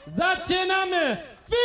Zaczynamy! Fish!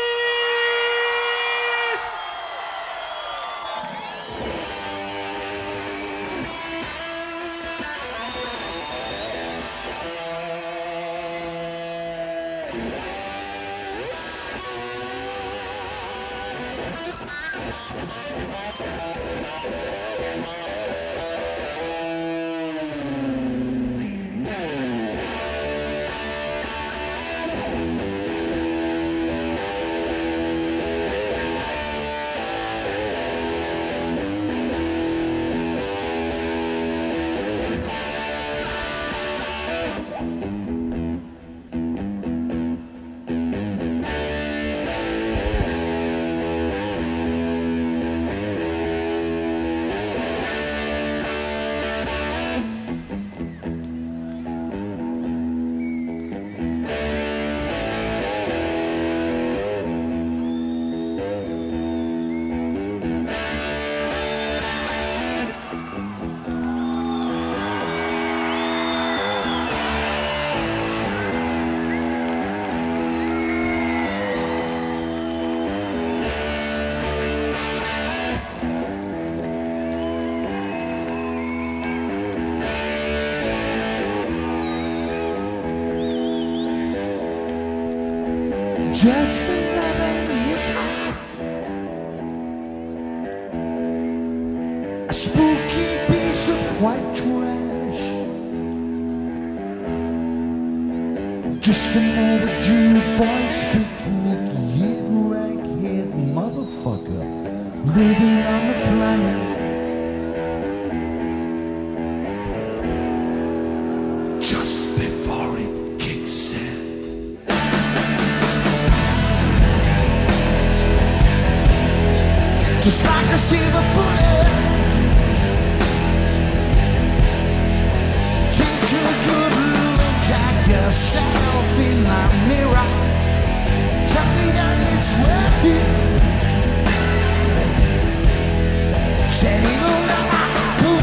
Just another nickel, a spooky piece of white trash. Just another jukebox picnic, hit raghead motherfucker living on the planet. Just before it kicks in. Just like a silver bullet, take a good look at yourself in the mirror. Tell me that it's worth it. Said it will never happen.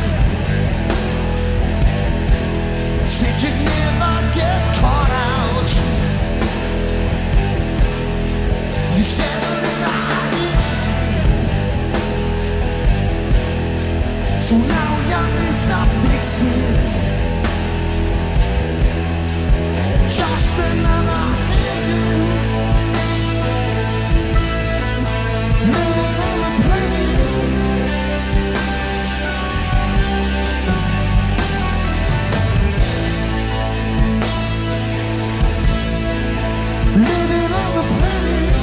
Said you'd never get caught out. You said it in the hiding. So now you Mr. Fix-It, just another thing, living on the plane. Living on the plane.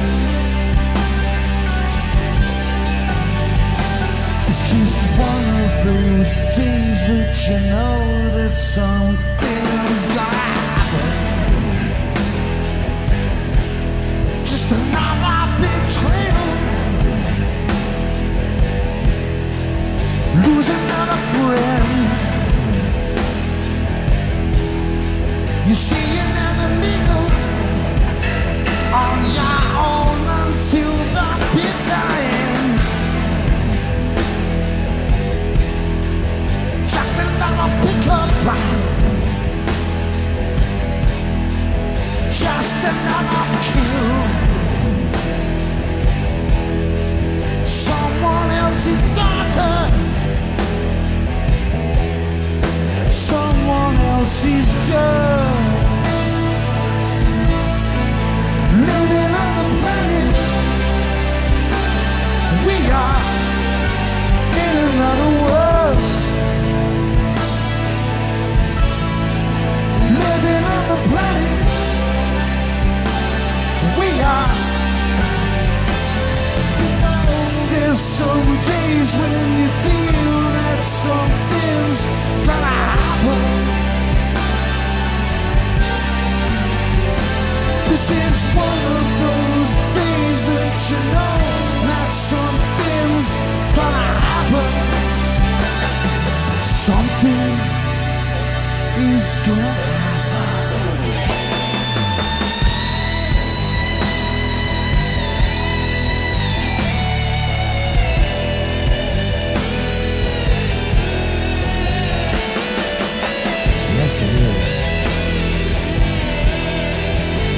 It's just one of those days which you know that something's gonna happen. Just another betrayal, lose another friend. You see you never mingle on your own until the bitter end. Just another pickup line, just another kill. Someone else's daughter, someone else's girl. Living on the planet, we are in another world. Living on the planet, we are. You know, there's some days when you feel that something's gonna happen. This is one of those days that you know that something's gonna happen. Something is gonna happen. Yes, it is.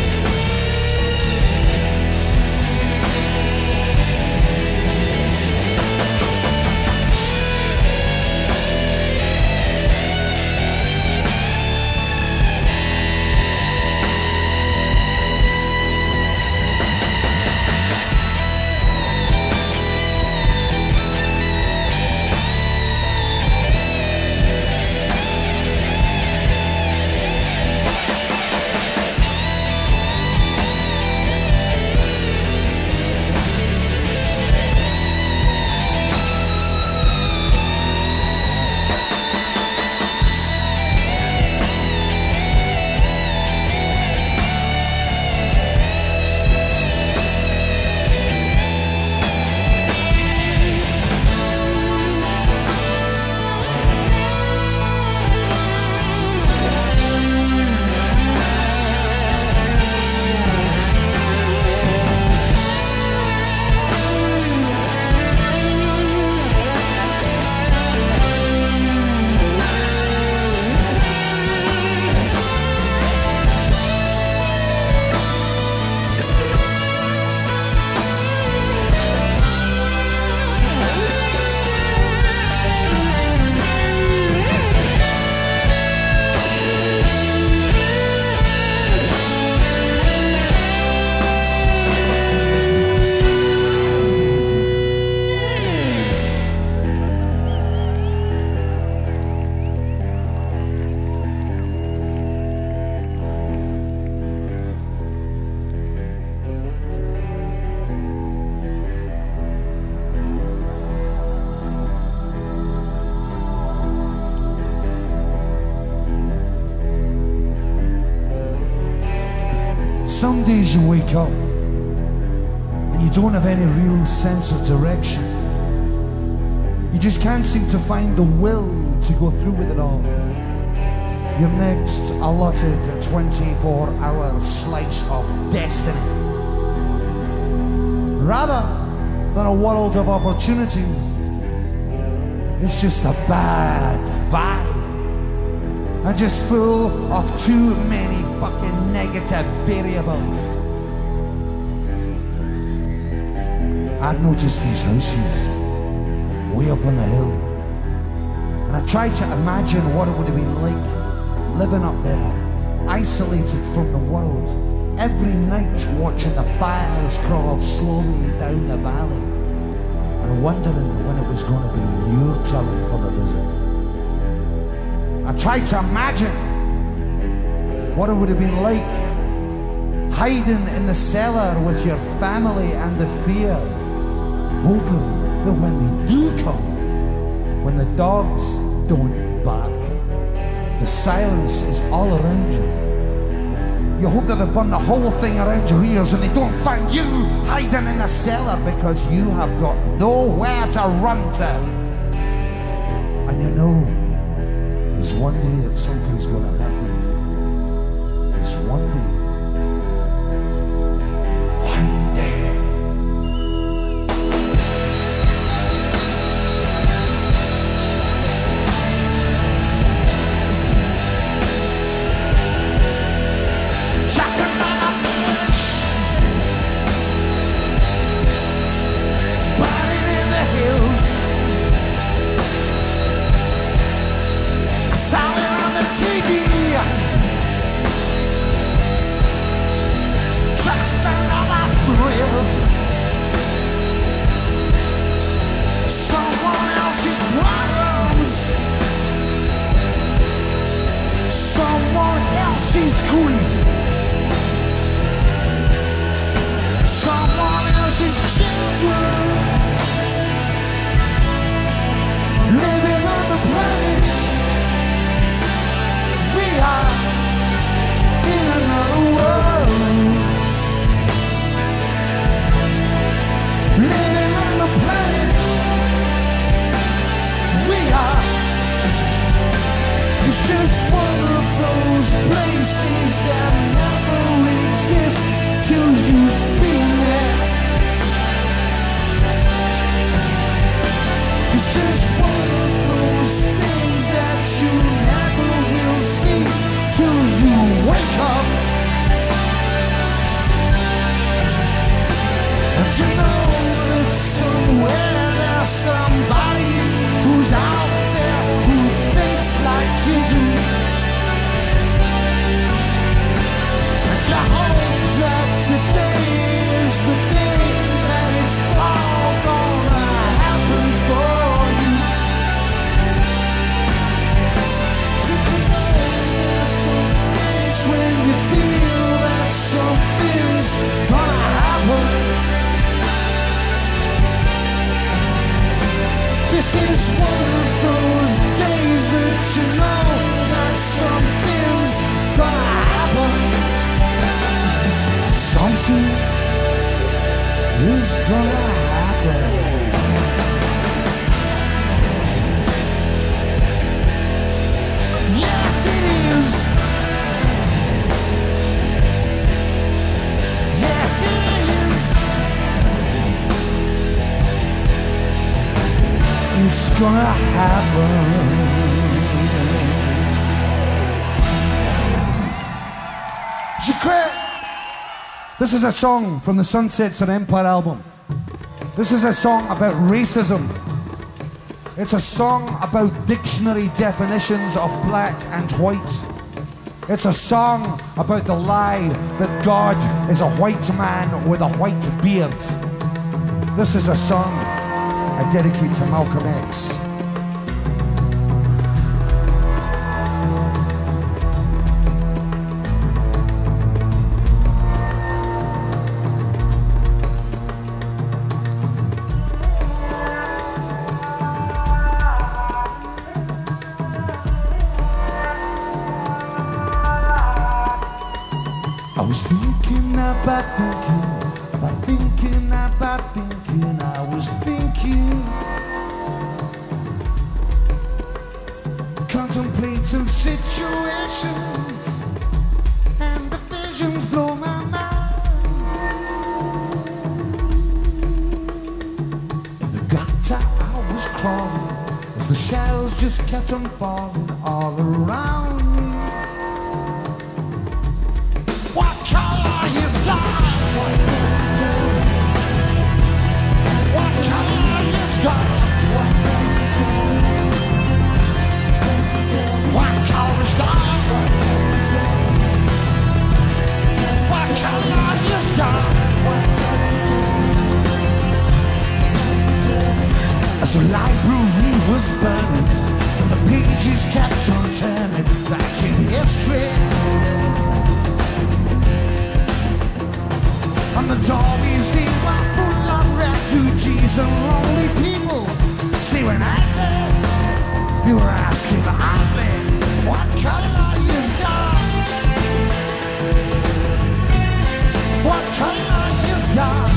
Some days you wake up and you don't have any real sense of direction. You just can't seem to find the will to go through with it all. Your next allotted 24-hour slice of destiny, rather than a world of opportunity, it's just a bad vibe and just full of too many fucking negative variables. I'd noticed these houses way up on the hill, and I tried to imagine what it would have been like living up there, isolated from the world, every night watching the fires crawl slowly down the valley and wondering when it was going to be your turn for the visit. I tried to imagine what it would have been like hiding in the cellar with your family and the fear, hoping that when they do come, when the dogs don't bark, the silence is all around you. You hope that they burn the whole thing around your ears and they don't find you hiding in the cellar because you have got nowhere to run to. And you know, there's one day that something's going to happen. There's one day. One day. Just another bush burning in the hills. I saw it on the TV. Just another thrill. Someone else's problems. Someone else's grief. Someone else's children living on the planet. We are in another world, living on the planet. We are. It's just one of those places that never exist till you've been there. It's just one of those things that you never will see till you wake up. And you know that somewhere there's somebody who's out there who thinks like you do. And you hope that today is the day that it's all gonna happen for you. If you know there's some days when you feel that something's gonna happen. This is one of those days that you know that something's gonna happen. Something is gonna happen. Yes, it is. Yes, it is. It's gonna happen. This is a song from the Sunsets and Empire album. This is a song about racism. It's a song about dictionary definitions of black and white. It's a song about the lie that God is a white man with a white beard. This is a song I dedicate to Malcolm X. was thinking about thinking, I was thinking, contemplating situations, and the visions blow my mind. In the gutter I was crawling, as the shells just kept on falling all around me. What color is God? What color is God? What color is God? What color is God? As the library was burning, and the pages kept on turning back in history, and the doorways, they were full of refugees and lonely people staring at me. They were asking me, what color is God? What color is God?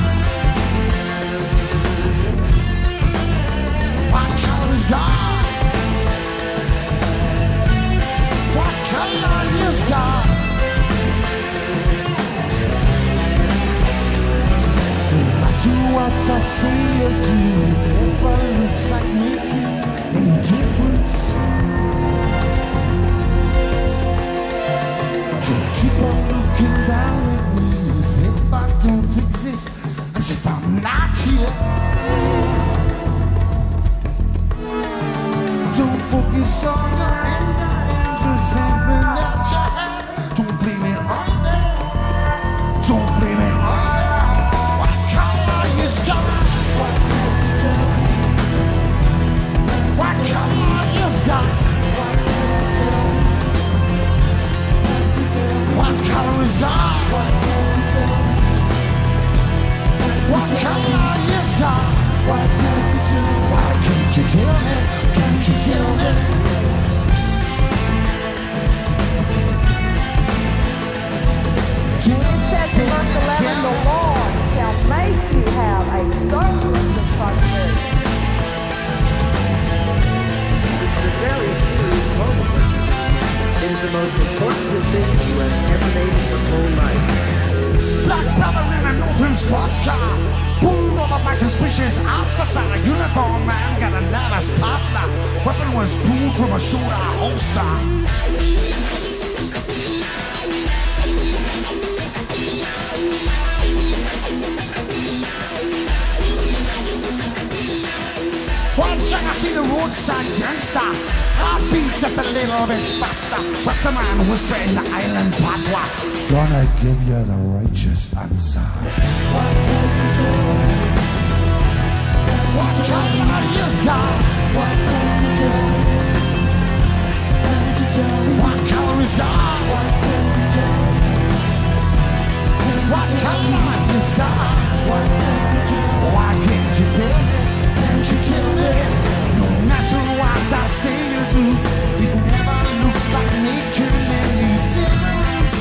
What color is God? What color is God? Do what I say or do, it never looks like making any difference. Don't keep on looking down at me as if I don't exist, as if I'm not here. Don't focus on your anger and resentment that you have. Don't blame it on them. Don't blame it on them. God. What color is God? What color is God? What color is God? Why can't you tell me? Can't you tell me? It says in verse 11, the Lord shall make you have a surplus of prosperity. This is a very serious moment. It is the most important decision you have ever made in your whole life. Black brother in an open sports car, pulled over by suspicious officer. A uniformed man got a nervous partner. Weapon was pulled from a shoulder holster. One check, I see the roadside gangster. Heartbeat just a little bit faster. What's the man whisper in the island patois? Gonna give you the righteous answer. What color is God? What color is God? What color is God? Why can't you tell me? Can't you tell me? No matter what I say or do, it never looks like making any difference.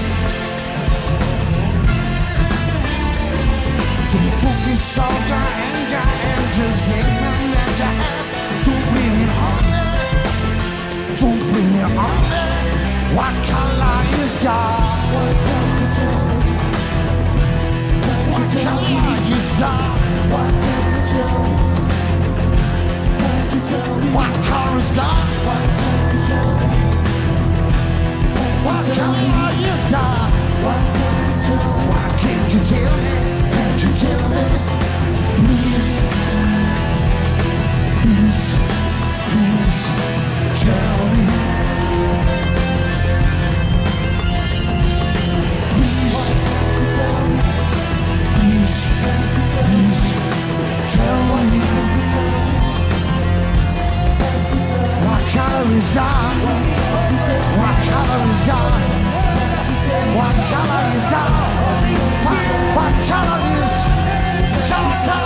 Don't focus on your anger and resentment that you have. Don't blame it on me. Don't blame it on me. What color is God? What color is God? What color is God? What color is God? Why can't you tell me? Can't you tell me? Please, please, please tell me. Please, please, please tell me. What color is God? What color is God? What color is God? What color is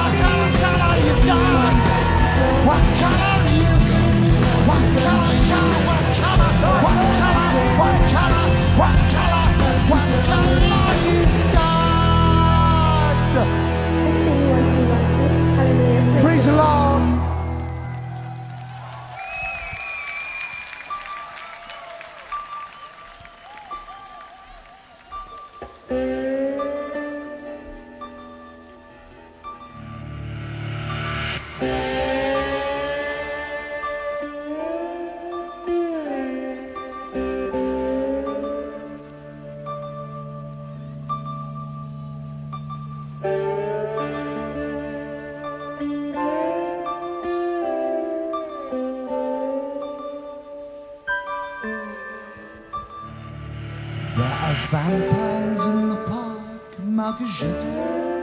color is God? What color is? What color maken zitten.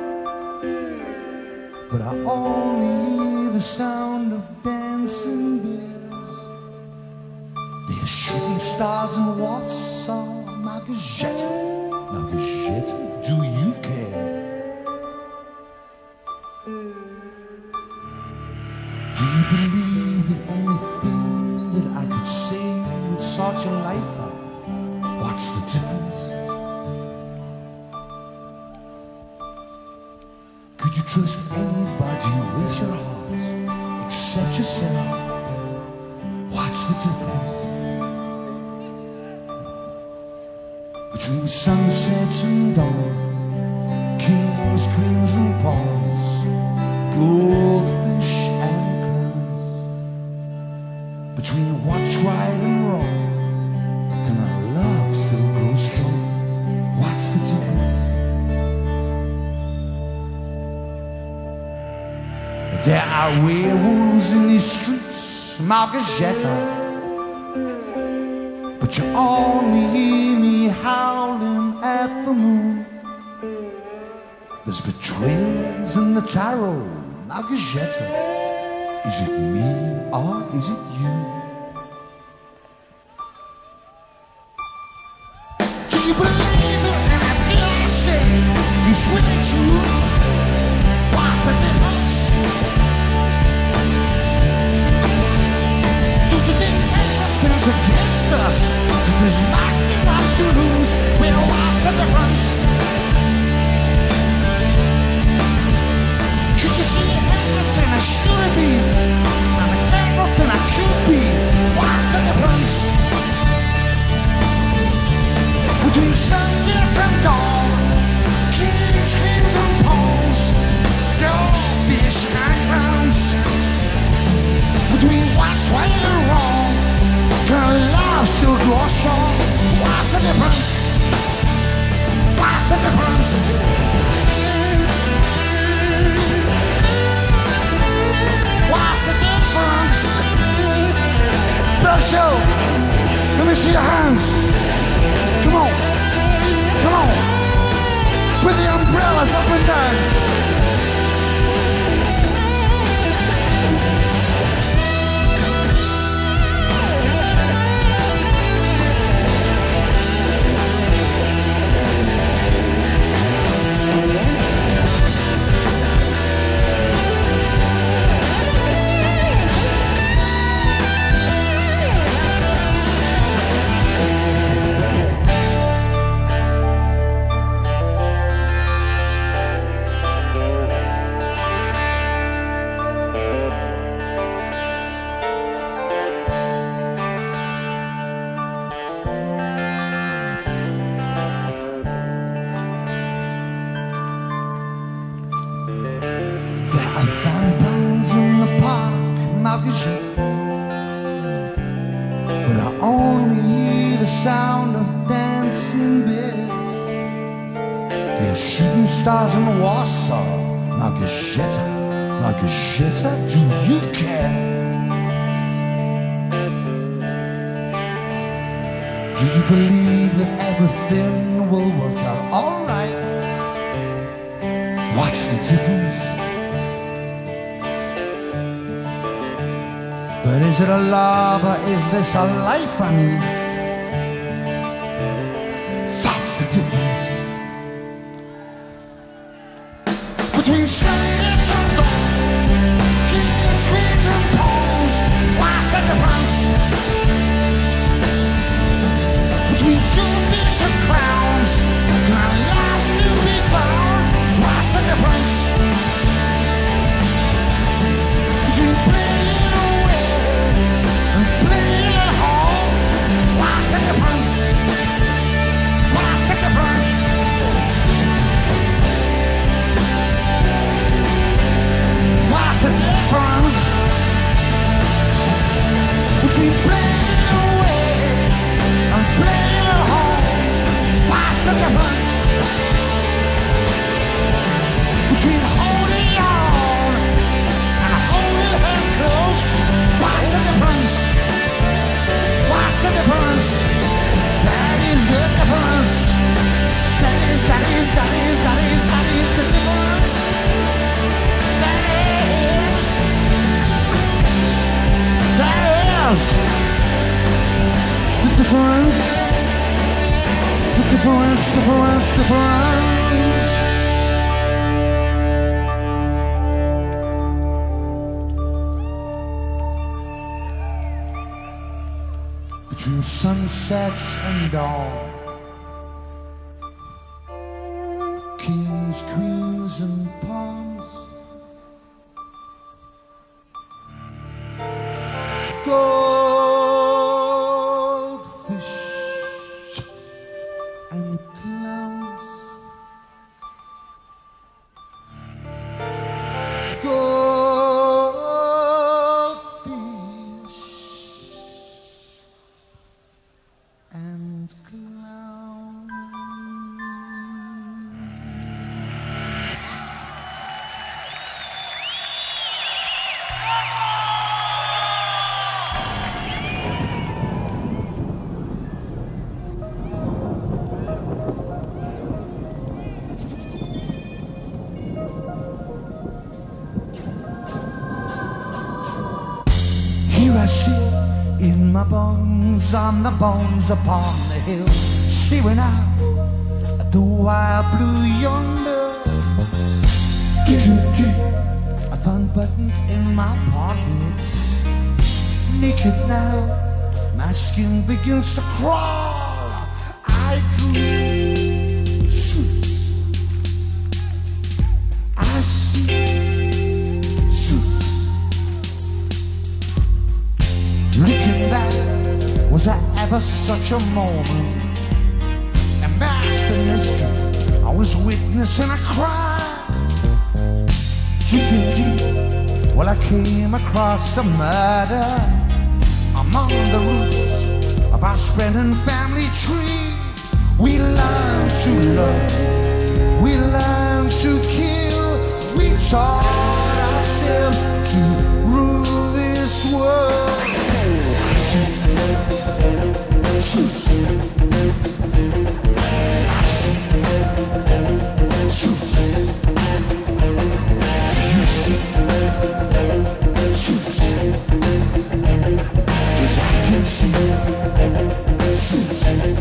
But I only hear the sound of dancing bears. They're shooting stars in Warsaw, maken zitten. Maken zitten, do you care? Do you believe that anything that I could say would sort your life out? What's the difference? Could you trust anybody with your heart except yourself? What's the difference? Between sunsets and dawn, kings, queens and pawns, goldfish and clowns. Between what's right and wrong, can our love still go strong? What's the difference? There are werewolves in these streets, Margareta, but you only hear me howling at the moon. There's betrayals in the tarot, Margareta. Is it me or is it you? Do you believe that anything I say is really true? What's the difference? Do you think everything's against us? Because nothing wants to lose. Well, what's the difference? Could you see everything I should be and everything I could be? What's the difference? Between sunsets and dawn, kings, queens and pawns, goldfish and clowns. Between what's right and wrong, can love still grow strong? What's the difference? What's the difference? What's the difference? Show. Let me see your hands. Come on. Come on. Put the umbrellas up and down. But I only hear the sound of dancing bears. They're shooting stars in Warsaw. Margareta, Margareta, do you care? Do you believe that everything will work out alright? What's the difference? But is it a love or is this a life I need? That's the difference. Between sunsets and dawn, kings, queens and pawns, what's the difference? Between goldfish and clowns, can love still be found? What's the difference? Between playing away and playing at home, what's the difference? What's the difference? Between sunsets and dawn, kings, queens, and pawns, goldfish and clowns, goldfish and clowns. Here I sit in my bones, on the bones upon the hill, staring out at the wild blue yonder. I found buttons in my pockets. Naked now, my skin begins to crawl. I drew suits. I see suits. Looking back, was there ever such a moment? Embarrassed the mystery, I was witnessing a crime. Deep, well, I came across a murder among the roots of our spreading family tree. We learn to love, we learn to kill, we taught ourselves to rule this world. Shoot. I see. Shoot. Do you see? Shoot. 'Cause I can see. Shoot.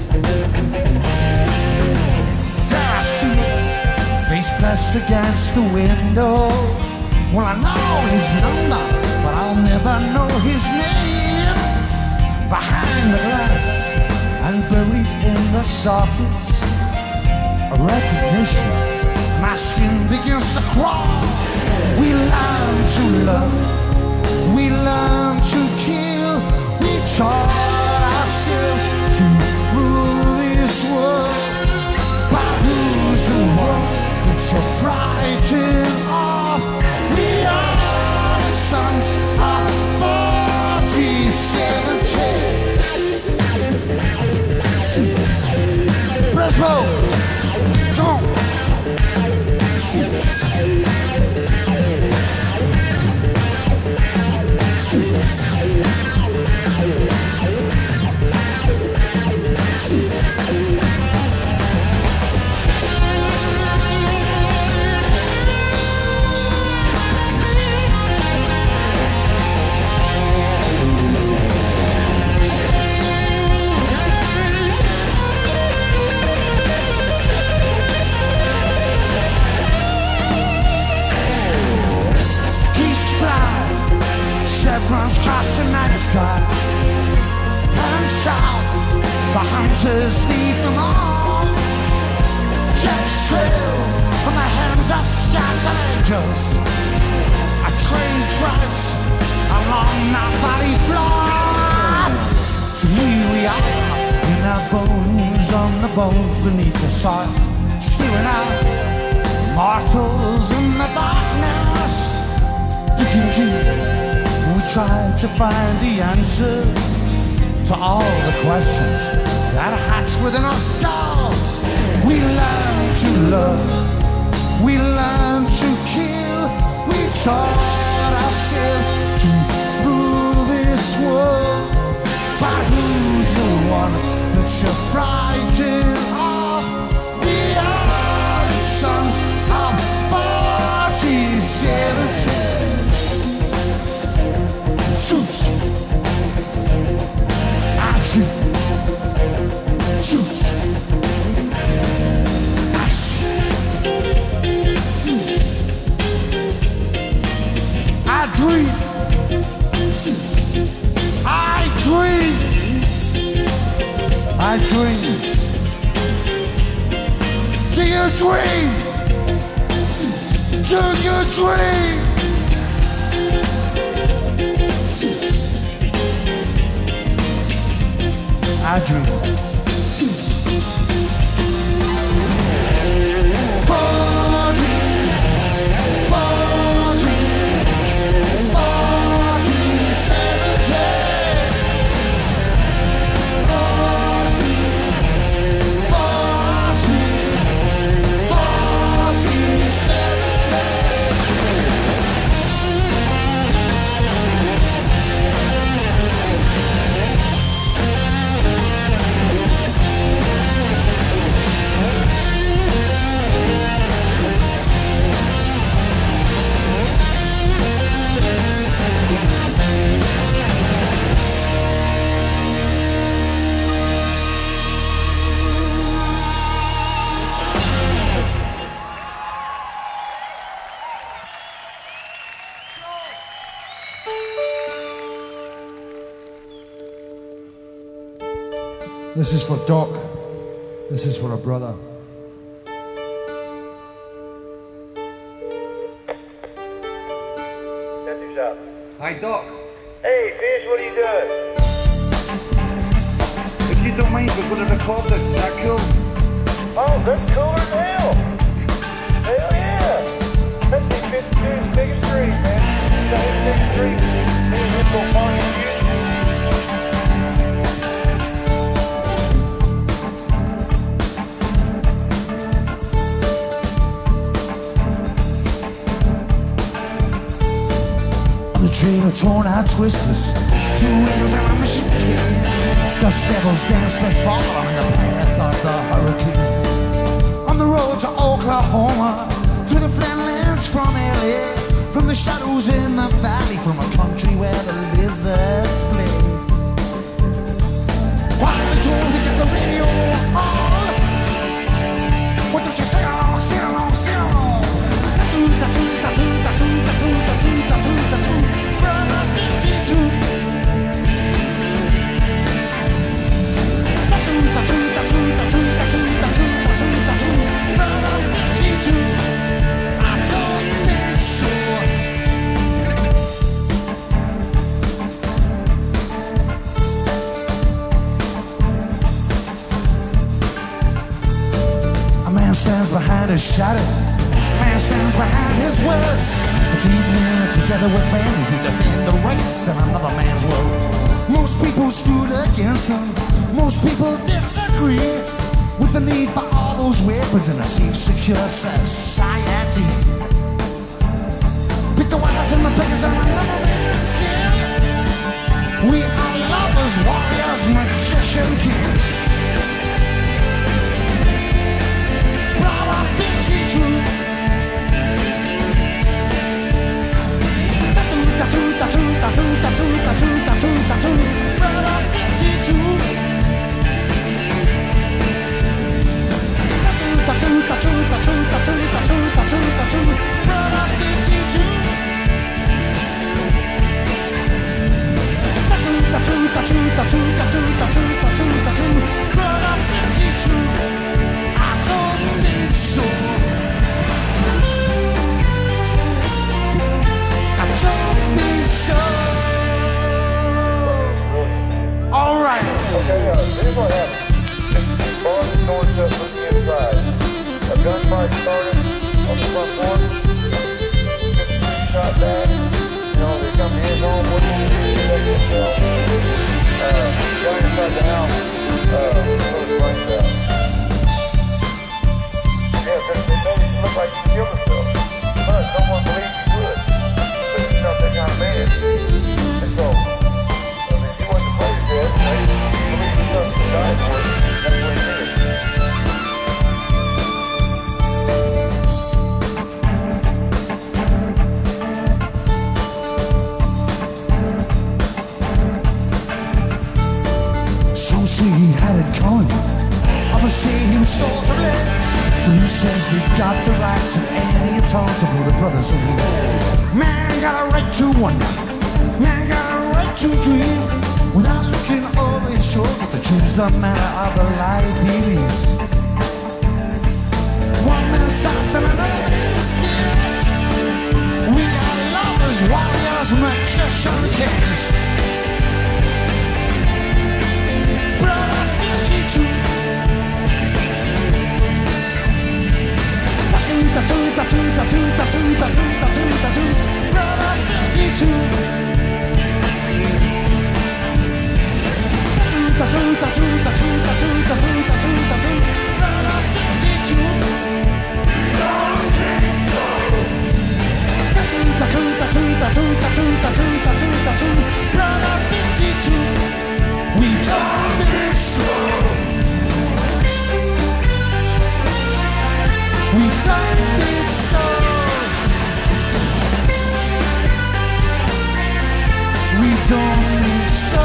There I see, face pressed against the window. Well, I know his number, but I'll never know his name. Behind the glass and buried in the sockets, a recognition, my skin begins to crawl. We learn to love, we learn to kill, we taught ourselves to rule this world. But who's the one that you're frightened of? We are the sons of 4017. Let's go! Come on! Chevrons cross the night sky, and south the hunters leave them all. Jets trail from the hands of scouts and angels. A train tracks along our valley floor. So here we are, in our bones, on the bones beneath the soil, staring out mortals in the darkness. Digging deep, we try to find the answer to all the questions that hatch within our skulls. We learn to love, we learn to kill, we taught ourselves to rule this world. But who's the one that you're frightened of? We are the sons of 4017. Suits, I treat suits. your dream. To your dream. I dream. This is for Doc. This is for a brother. Hi, Doc. Hey, Fish, what are you doing? If you don't mind, we're going to record this. Is that cool? Oh, that's cooler than hell. Hell yeah. That's the 52's biggest street, man. That's the biggest street. This is for fun and music. The train of torn out twisters, 2 wheels and a machine kid. Dust devils dance before them in the path of the hurricane. On the road to Oklahoma, through the flatlands from LA, from the shadows in the valley, from a country where the lizards play. While the drone hit the radio on, what did you say along, sing along, sing along? Brother 52. Brother 52. I don't think so. A man stands behind his shadow. Man stands behind his words. But these men are together with families who defend the rights of another man's world. Most people stood against him. Most people disagree with the need for all those weapons in a safe, secure society. Pick the winners and the beggars and another man's skin. We are lovers, warriors, magician kings. Brother 52. Brother 52. Brother 52. Brother 52. I don't think so. I don't think so. All right. Okay, here's what happened. Bars and doors up looking inside. A gunfight started on the front porch. 53 shot back. You know, they come hands on what you do to protect yourself. Guy inside the house, put his brains out. Yeah, they made it look like he killed himself. But no one believed he would. But he's not that kind of man. And so, I mean, he wasn't afraid of death. He believed himself to die for it. That's what he did. Some say he had it coming, others say he was sort of late. But he says we've got the right to any at all to put the brothers away. Man got a right to wonder, man got a right to dream, without looking over his shoulder to choose the manner of the life he leads. One and starts in another skin. We are lovers, warriors, magician kings. Brother 52. Brother 52. We don't think so. We don't think so. We don't think so,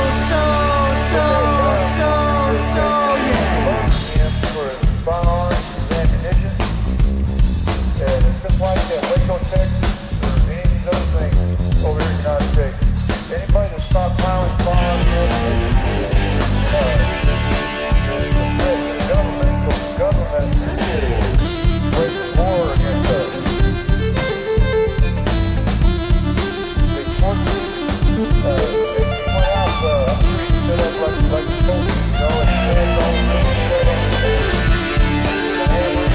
yeah. For firearms and ammunition. And it's just like that. Waco, Texas, or any of these other things over here in the United States. Anybody that stockpiling firearms and ammunition, the government waging war against us. They forces, they went out, set up like a soldier, you know, and hands on the set up the hammers.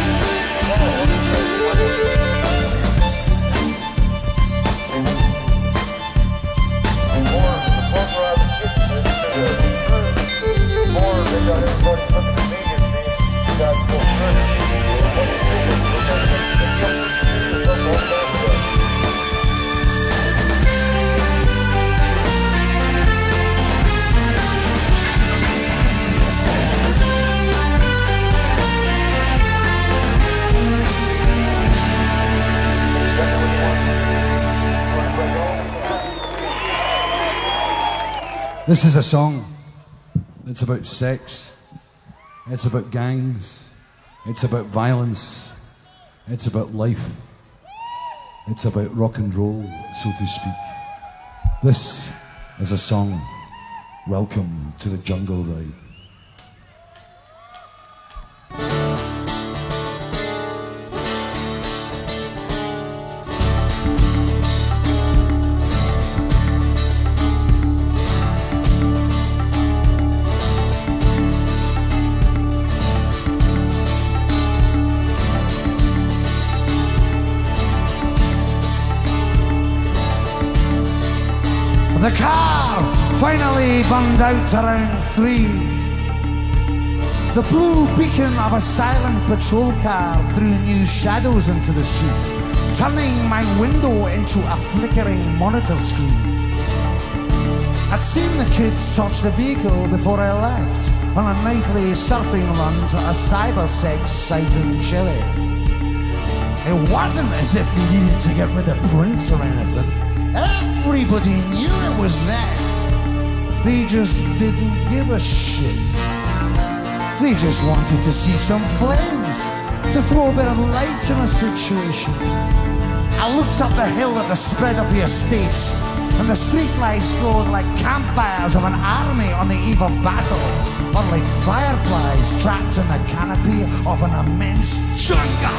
The closer I was getting to the more they got everybody looking at me and saying, you guys go through. What do you think? This is a song. It's about sex. It's about gangs. It's about violence. It's about life. It's about rock and roll, so to speak. This is a song. Welcome to the Jungle Ride. The car finally burned out around 3. The blue beacon of a silent patrol car threw new shadows into the street, turning my window into a flickering monitor screen. I'd seen the kids touch the vehicle before I left on a nightly surfing run to a cybersex site in Chile. It wasn't as if they needed to get rid of prints or anything. Everybody knew it was there. They just didn't give a shit. They just wanted to see some flames, to throw a bit of light in a situation. I looked up the hill at the spread of the estates, and the streetlights glowed like campfires of an army on the eve of battle, or like fireflies trapped in the canopy of an immense jungle.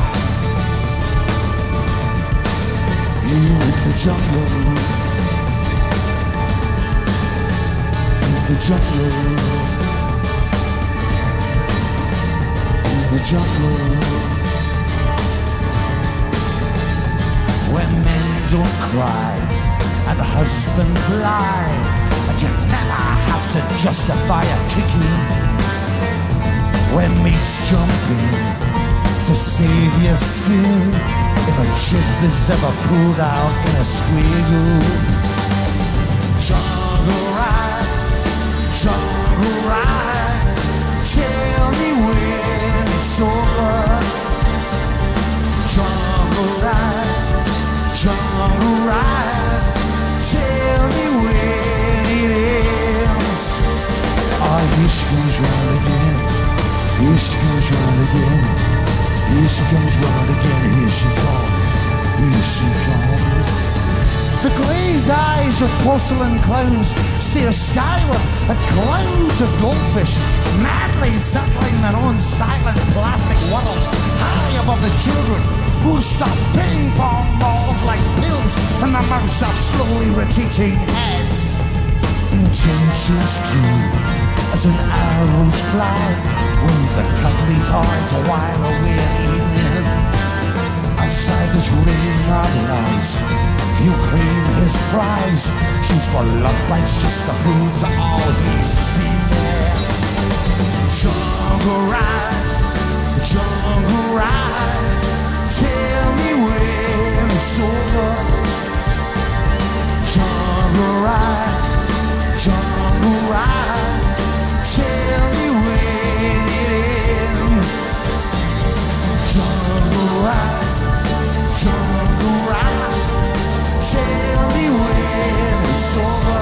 In the jungle, in the jungle, in the jungle. When men don't cry and husbands lie, and you never have to justify a kicking. When mates jump in to save your skin, if a chip is ever pulled out in a square room. Jungle ride, tell me when it's over. Jungle ride, tell me when it ends. Oh, here she comes round again, here she comes round again. Here she comes round again, here she comes, here she comes. The glazed eyes Rows of porcelain clowns stare skyward at clouds of goldfish, madly settling their own silent plastic worlds high above the children, who stuff ping-pong balls like pills in the mouths of slowly retreating heads. Intentions true as an arrow's fly, wings a cuddly toy to while away an evening. Outside this ring of light, you clean his fries, choose for love bites just to prove to all he's been there. Jungle ride, tell me when it's over. Jungle ride, tell me when it ends. Jungle ride, tell me when it's over.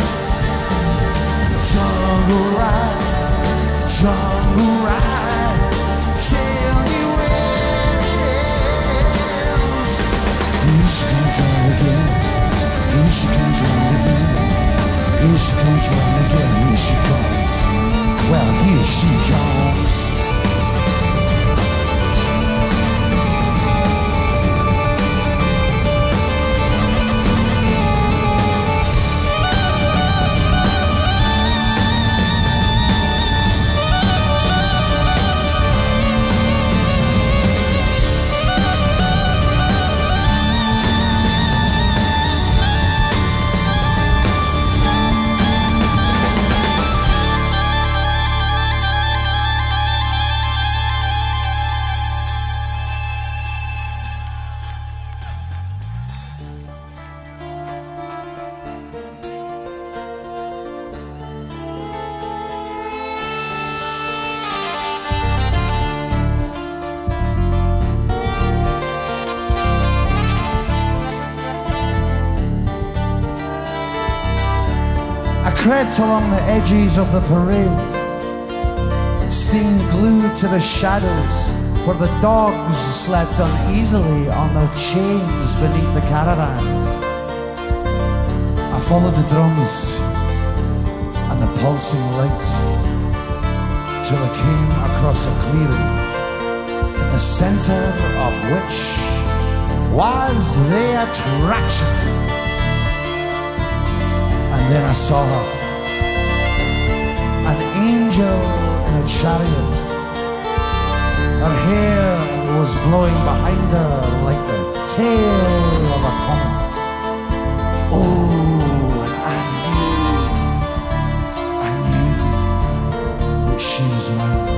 Jungle ride, tell me when it ends. Here she comes round again, here she comes round again, here she comes round again, here she comes. Well, here she comes. Crept along the edges of the parade, staying glued to the shadows where the dogs slept uneasily on their chains beneath the caravans. I followed the drums and the pulsing light till I came across a clearing, in the center of which was the attraction. And then I saw her, an angel in a chariot. Her hair was blowing behind her like the tail of a comet. Oh, and I knew that she was mine.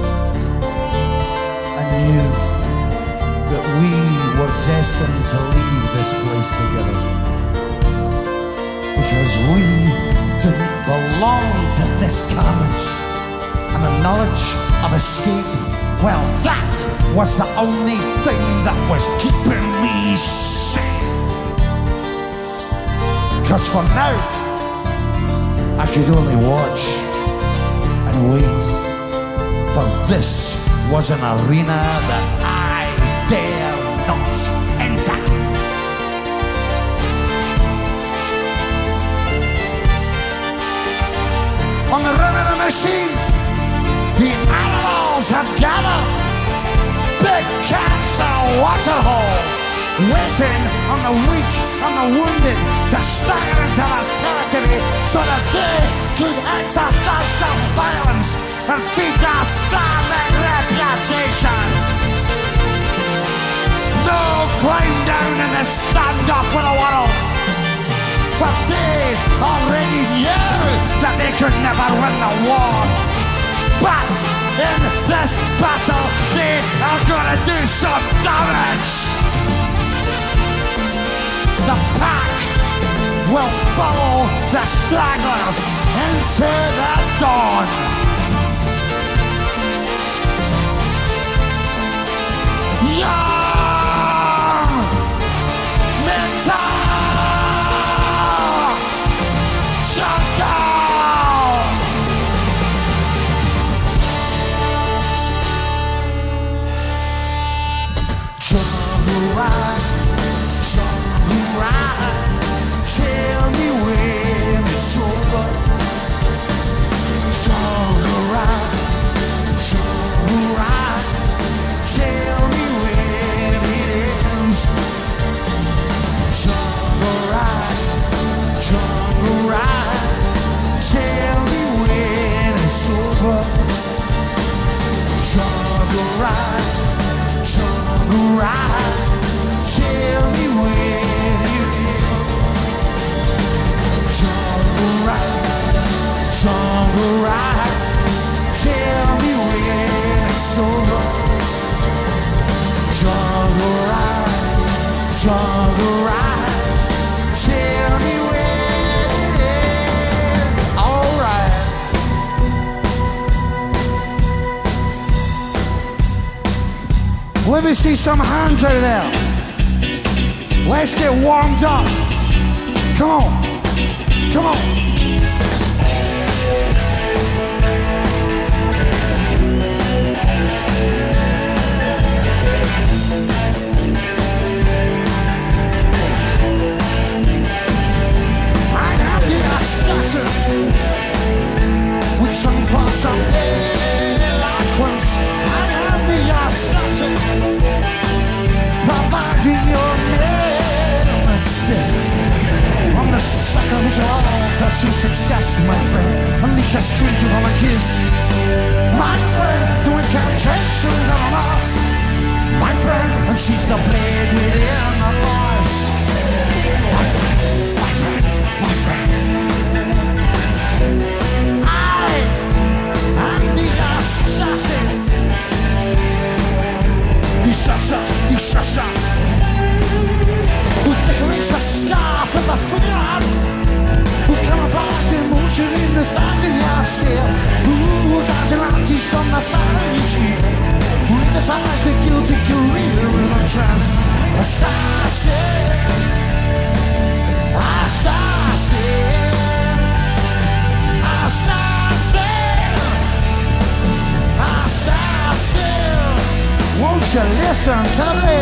I knew that we were destined to leave this place together, because we didn't belong to this carnage, and the knowledge of escape, well, that was the only thing that was keeping me sane. Because for now, I could only watch and wait, for this was an arena that I dare not enter. On the rim of the machine, the animals have gathered. Big cats are waterhole, waiting on the weak and the wounded to stagger into their territory so that they could exercise their violence and feed their starving reputation. No climb down in the standoff for the world, for they already knew that they could never win the war. But in this battle, they are gonna do some damage. The pack will follow the stragglers into the dawn. Young Mental Jungle. Jungle ride, tell me when it's over. Jungle ride, tell me when it ends. Jungle ride, tell me when it's over. Jungle ride, tell me when it ends. Jungle ride, tell me when it's over. Jungle ride, tell me when it ends. All right. Let me see some hands out there. Let's get warmed up. Come on. Come on. I am the assassin with some for some eloquence. I am the assassin providing your nemesis. On the sacrificial altar to success, my friend. Unleash a stranger from a kiss. My friend, do incantations on us. My friend, unsheath the blade within the voice. My friend, my friend, my friend. I am the assassin. The Sascha, who decorates the scarf and the footlight, who camouflages the emotion in the 1,000-yard stare, who guards Atlantis from the family tree, who identifies the guilty career in a trance. Assassin, assassin, assassin, assassin. Won't you listen to me?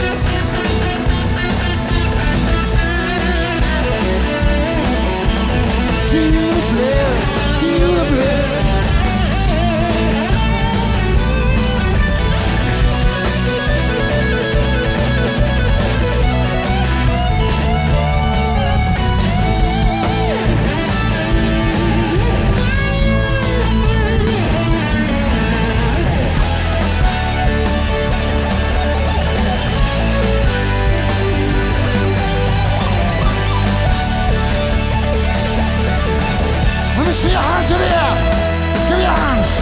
Feel the blood, feel the blood. See your hands in the air. Give me your hands.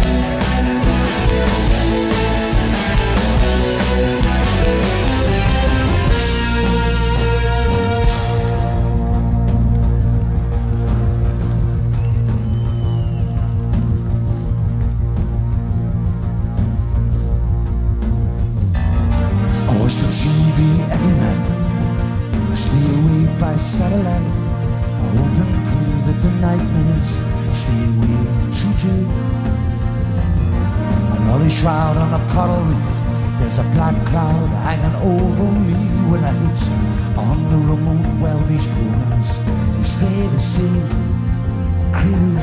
I watch the TV every night. I stay awake by satellite. I hope and pray that the nightmares stay away too. An early shroud on a coral reef. There's a black cloud hanging over me when I hit on the remote. Well, these programs, they stay the same. Cradle,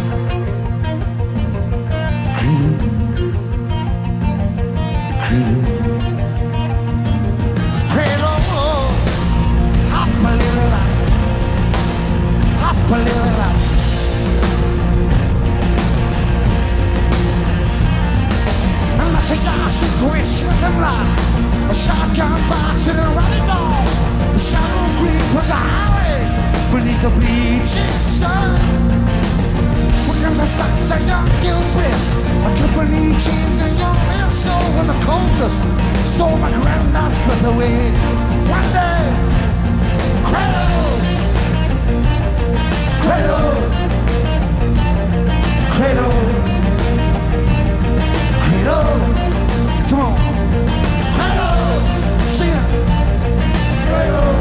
cradle, cradle, cradle, hop a little light. Hop a little light. And I think that's the great stricken rock. A shotgun box and a running dog. The shadow green was a highway beneath the bleaching sun. What comes of sucks a young girl's breast, a company chains a young man's soul. When the coldness stole my granddad's breath away. One day, cradle, cradle, cradle, cradle. Come on, cradle, sing it. Cradle,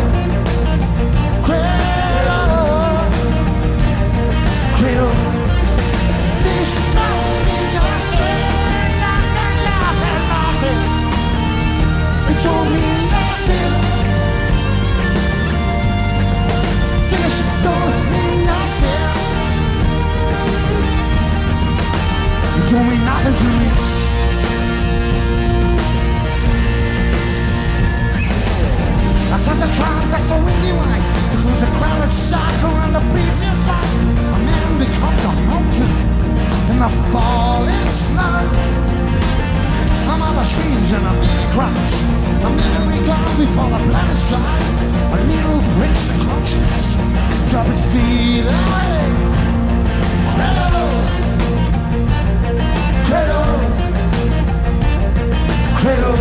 cradle, cradle. This night is nothing. It told me trams like so windy white. Because a crowded circle and the breeze is light. A man becomes a mountain in the falling snow. A mother screams and a baby cries. A memory gone before the planet's dry. A needle breaks the conscience. Drop its feet away. Cradle, cradle, cradle,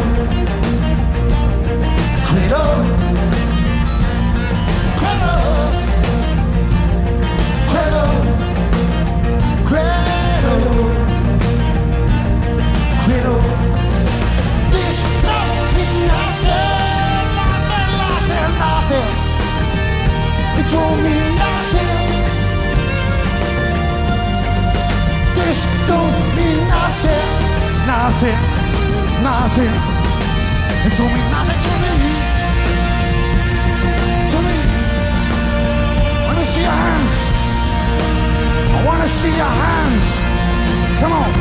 cradle, cradle, cradle, cradle, cradle. This love is nothing, nothing, nothing, nothing. It told me nothing. This don't mean nothing, nothing, nothing. It told me nothing to me, to me. Let me see your hands. I want to see your hands. Come on.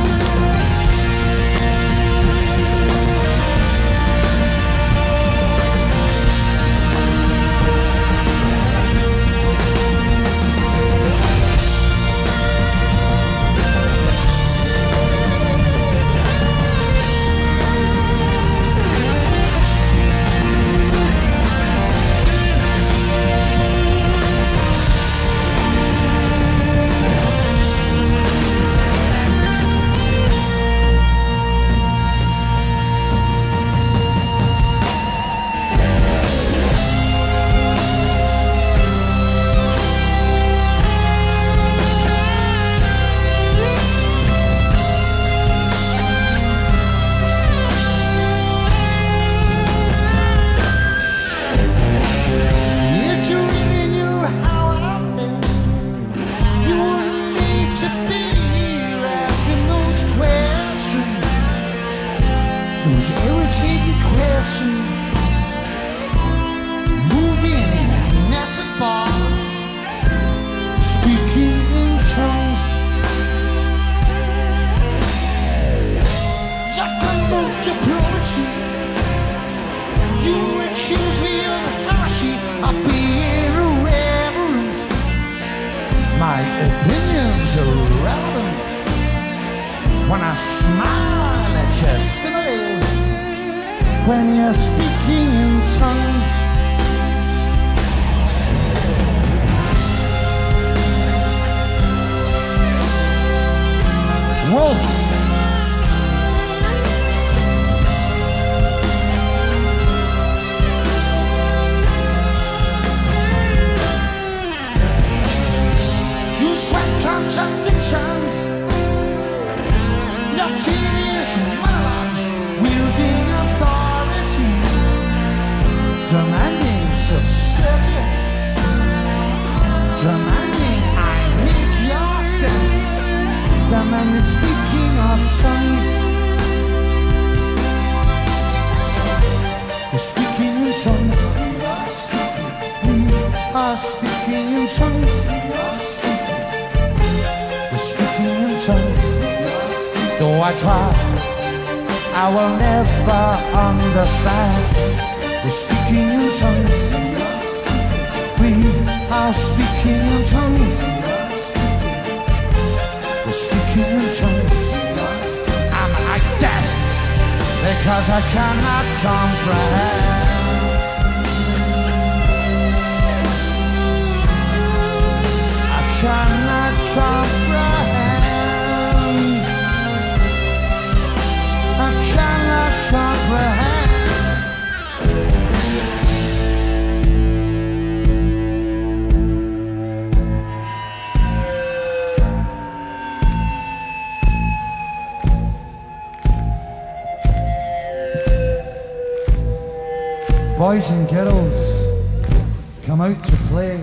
Boys and girls, come out to play,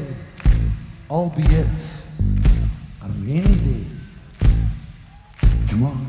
albeit a rainy day. Come on.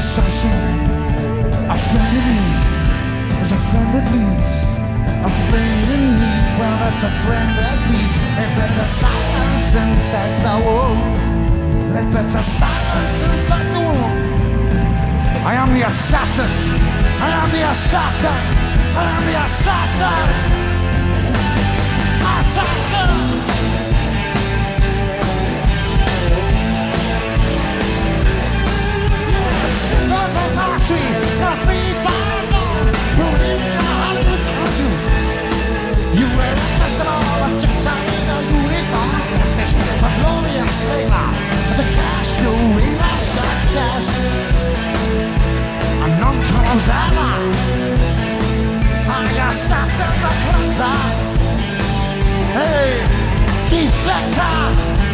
assassin, a friend in need. There's a friend that leads, a friend in need. Well, that's a friend that beats. Let better silence infect the wall. Let better silence infect the wall. I am the assassin. I am the assassin. I am the assassin. Assassin. Nazi, a free fire zone, ruling the Hollywood countries. You were the best of all, a jet-time in a uniform, a glorious slaver, the cash to real success. A non-colors ever, I'm the assassin, the hunter. Hey, defector.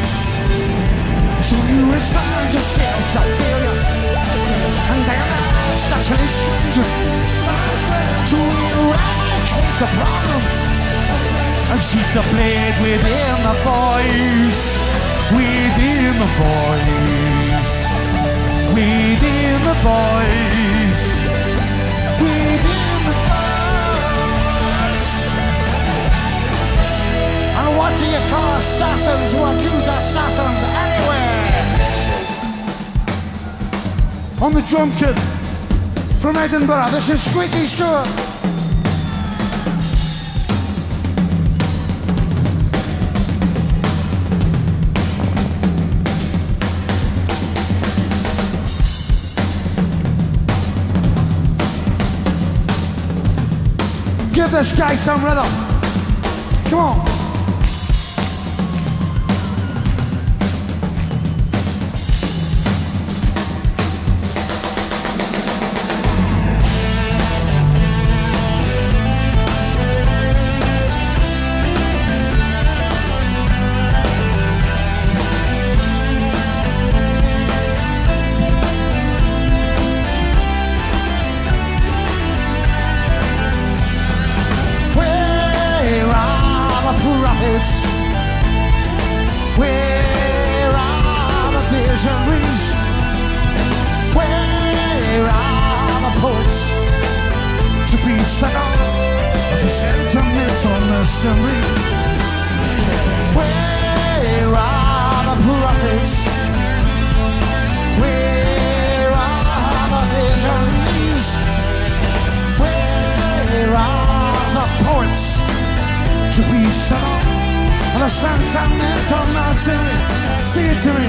So you resigned yourself to failure, and then naturally strangers to eradicate the problem and keep the blade within the voice, within the voice, within the voice, within the voice. And what do you call assassins who accuse assassins anyway? On the drum kit from Edinburgh, this is Squeaky Stewart. Give this guy some rhythm. Come on. Where are the visionaries? Where are the poets to be stuck on the sentimental mercenary? Where are the prophets? Where are the visionaries? Where are the poets to be stuck on the sentimental mercenary? Say it to me.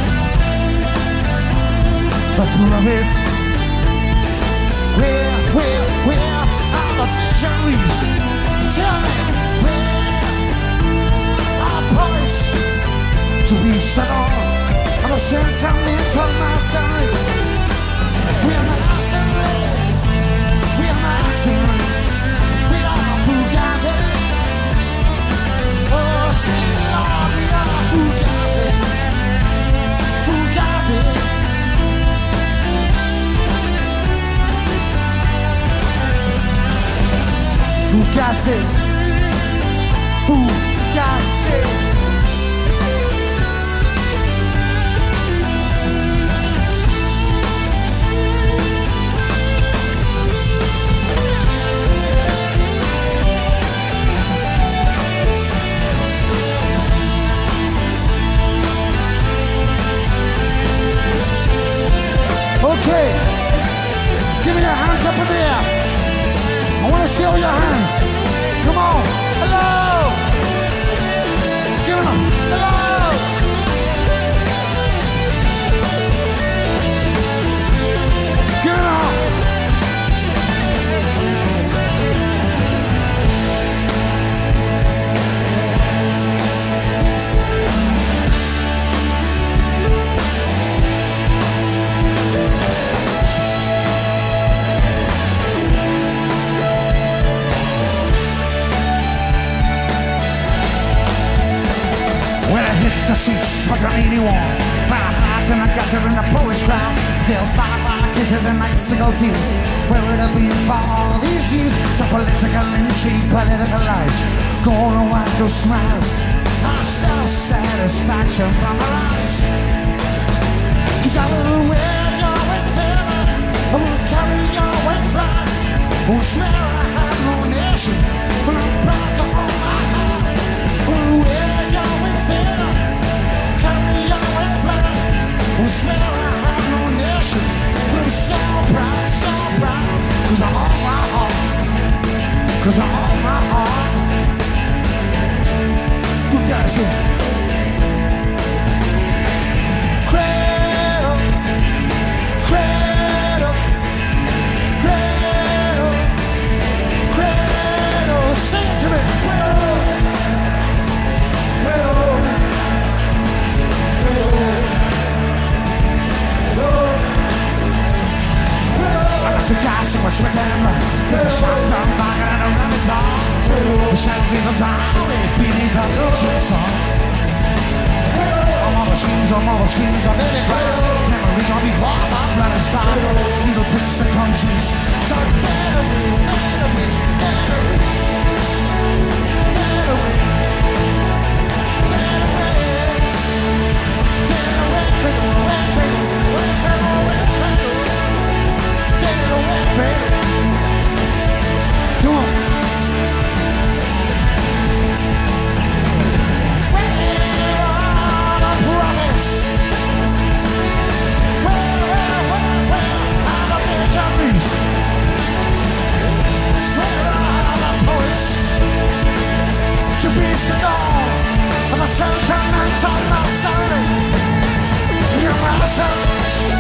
The prophets. Where are the visionaries? Tell me, where are poets to be shut on the sentimental mercenary? We're mercenary. We're mercenary. We are fugazi. Oh, sing along, we are fugazi. Fugazi. Fugazi. Fugazi. Okay, give me your hands up in the air. I want to see all your hands. Come on. Hello. Give them. Hello. Give it up. When I hit the seats like an 81, found a heart in a gutter in the Polish crowd. Feel fire kisses and icicle tears. Where would have been for all these years? So political intrigue, political lies, golden white, those smiles, our self-satisfaction from our eyes. 'Cause I will wear your feather who swear I have no nation, but I'm proud to own my heart. Wear your way fair, carry your way fly. Who swear I have no nation, but I'm so proud, cause I own my heart, cause I own my heart. Tu caso. The guy so much with him. There's a shotgun banging and a rabbit dog. The shadow people down, beating up the chainsaw. All the schemes, are living ground. Memory gonna be far up, right inside. Little bits of conscience. So fade away, fade away, fade away. Fade away. Fade away. Fade away, fade away, fade away, fade away, fade away. Come on. Where are the prophets? Where are the missionaries? Where are the poets? To be so gone of a sentimental massacre. Your massacre.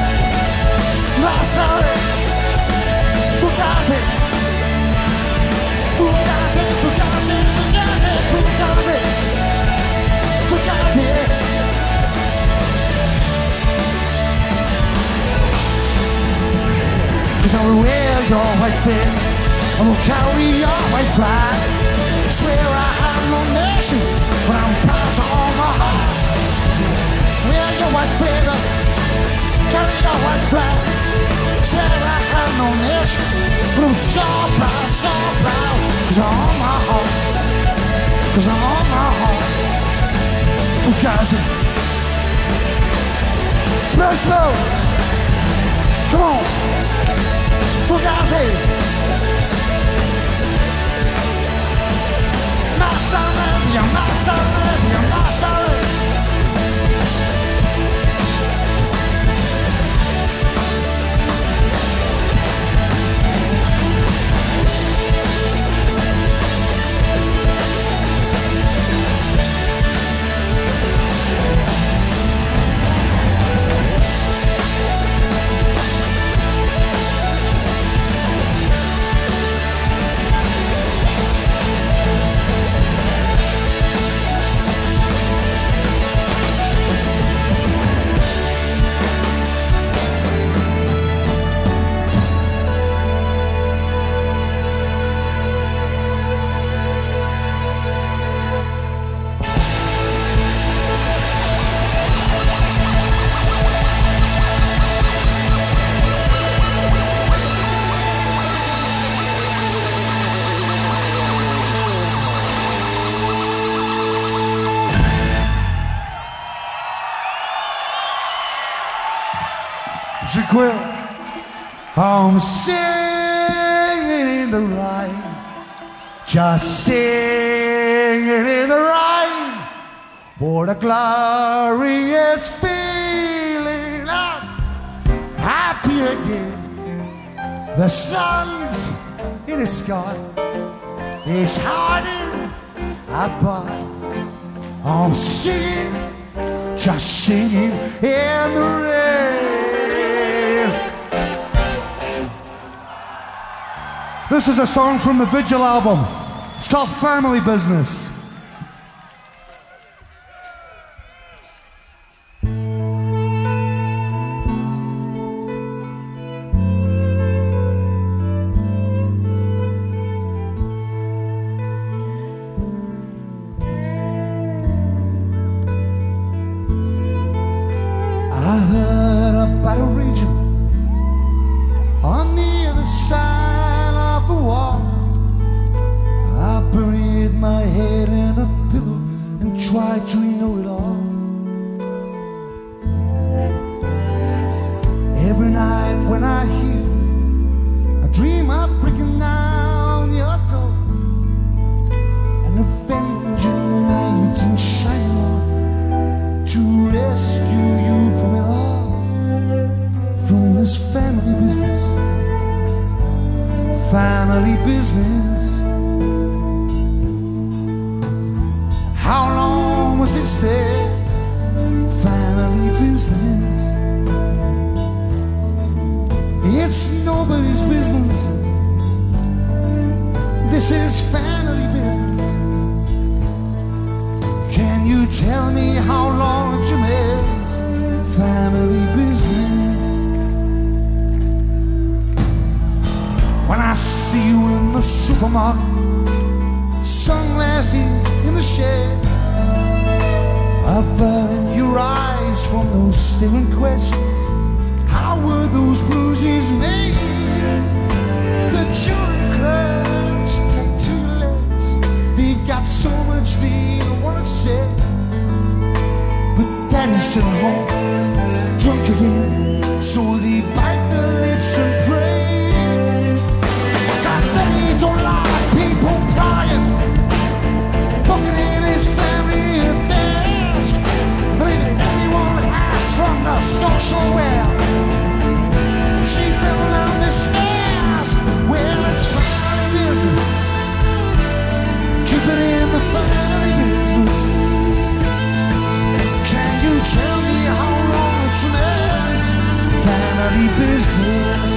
Fugazi, fugazi, fugazi, fugazi, fugazi, fugazi. Cause I will wear your white fin, I will carry your white flag. Swear I have no nation, but I'm proud to own my heart. Wear your white feather, carry your white flag. Swear I have no nation, but I'm so proud, cause I own my heart, cause I own my heart. Fugazi, Przemysl, come on, Fugazi, Massacre. I'm singing in the rain, just singing in the rain, for the glorious feeling I'm happy again. The sun's in the sky, it's hiding apart. I'm singing, just singing in the rain. This is a song from the Vigil album. It's called Family Business. I heard about a region on the other side of the wall. I buried my head in a pillow and tried to know it all. Every night when I hear, I dream of breaking down family business. How long was it stay? Family business. It's nobody's business. This is family business. Can you tell me how long Jermaine's family business? When I see you in the supermarket, sunglasses in the shade, averting your eyes from those staring questions. How were those bruises made? The jewelry clutch tied to your legs. They got so much they don't want to say. But daddy's sitting home, drunk again, so they bite their lips and pray. Cause they don't like people crying, booking in his family affairs. But if anyone asks from the social web, she fell down the stairs. Well, it's family business. Keep it in the family business. Can you tell me how long it remains? Family business.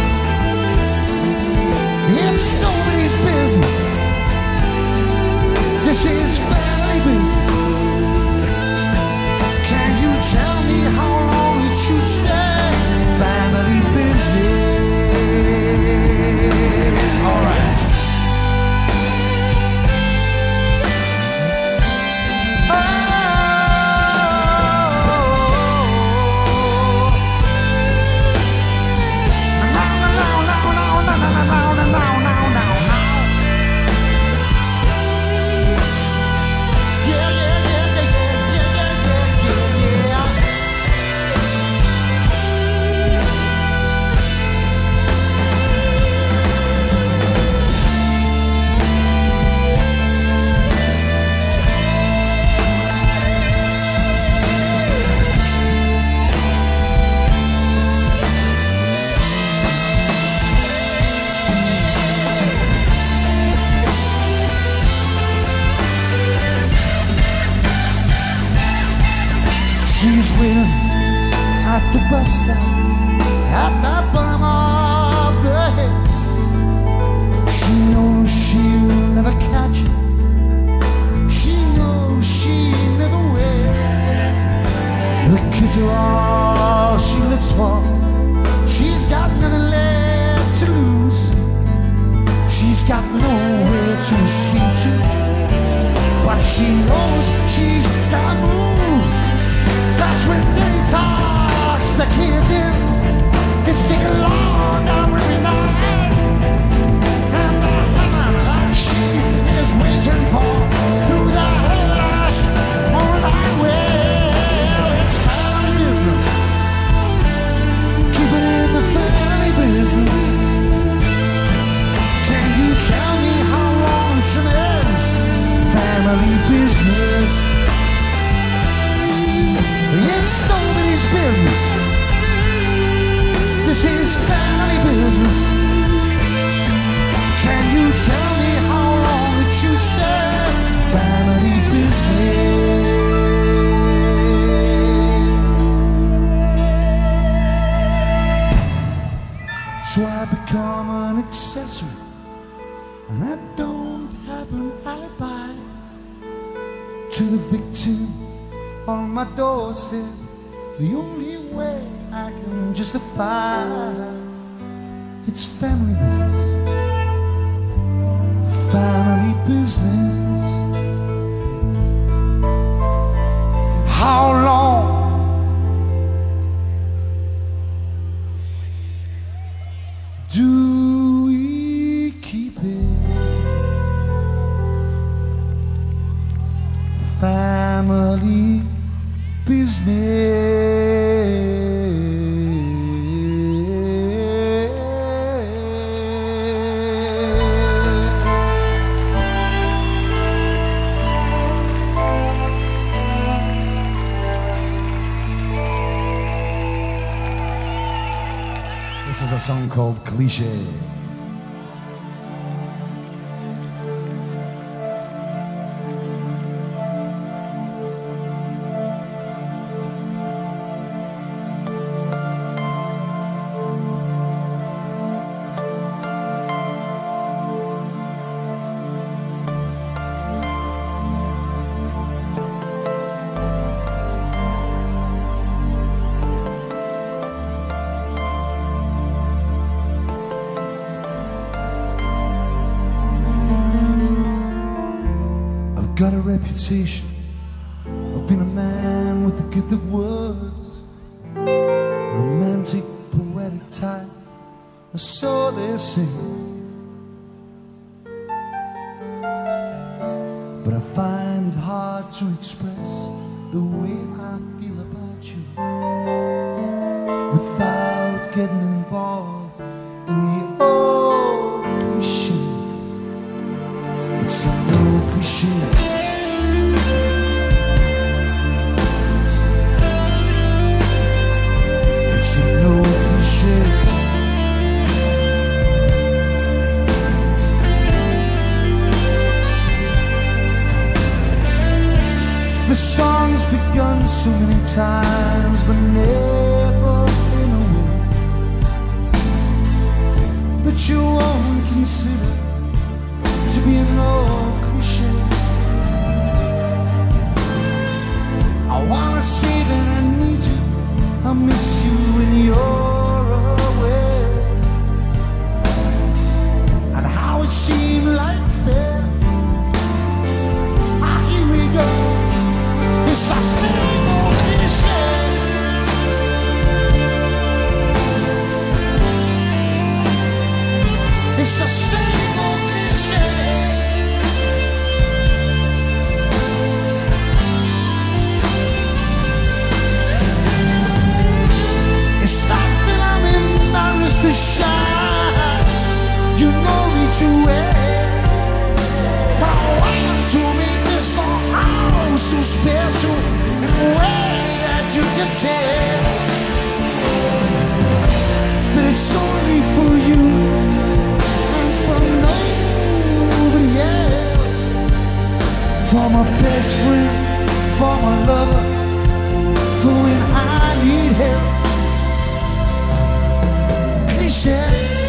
It's nobody's business. This is family business. Can you tell me how long it should stay? Family business. All right. She's waiting at the bus stop, at the bottom of the hill. She knows she'll never catch it. She knows she never will. The kids are all she lives for. She's got nothing left to lose. She's got nowhere to escape to. But she knows she's gotta move. That's when Daddy talks the kids in. It's taking long every night. And the hammer that she is waiting for through the headlights on the highway. It's family business. Keep it in the family business. Can you tell me how long it remains? Family business. It's nobody's business. This is family business. Can you tell me how long it should stay? Family business. So I become an accessory, and I don't have an alibi to the victim on my doorstep. The only way I can justify it's family business. Family business. How long do we keep it? Family business. This is a song called Cliché. got a reputation of being a man with the gift of words, romantic, poetic type, or so they say. But I find it hard to express the way I feel about you without getting involved in the old cliches. It's an old cliche. It's an old cliche. The song's begun so many times, but never in a way that you won't consider to be an old cliche. I wanna say that I need you, I miss you when you're away, and how it seemed like fair. Here we go. It's the same old cliche. It's the same old cliche. It's not that I'm embarrassed to shine, you know me too well, but I want to make this song so special in a way that you can tell that it's only for you and for nobody else. For my best friend, for my lover, for when I need help. Cliche.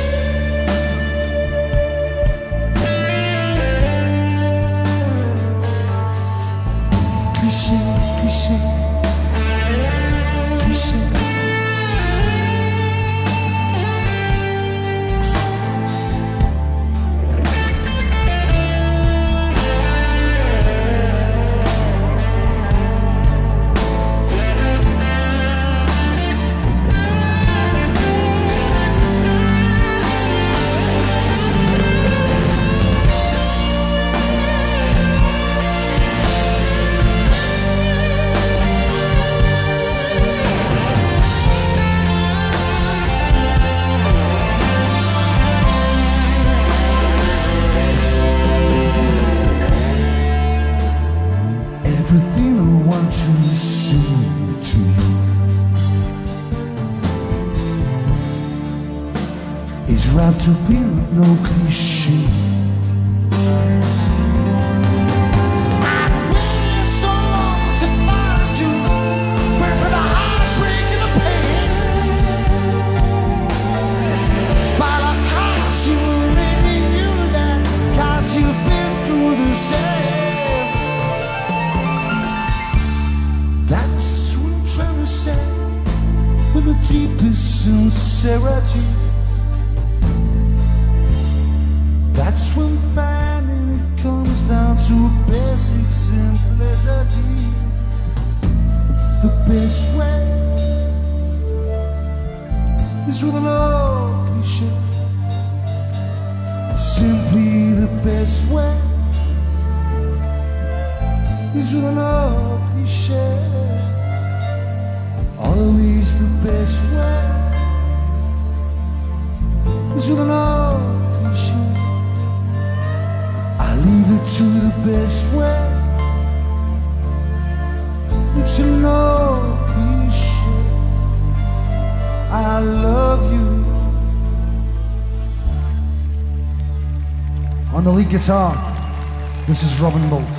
Wrapped up in no cliche. I've waited so long to find you, where for the heartbreak and the pain, but I caught you already knew that, 'cause you've been through the same. That's what I'm trying to say with the deepest sincerity. That's when finding it comes down to basic simplicity. The best way is with an old cliche. Simply the best way is with an old cliche. Always the best way is with an old cliche. Leave it to the best way. It's an old cliche. I love you. On the lead guitar, this is Robin Bolt.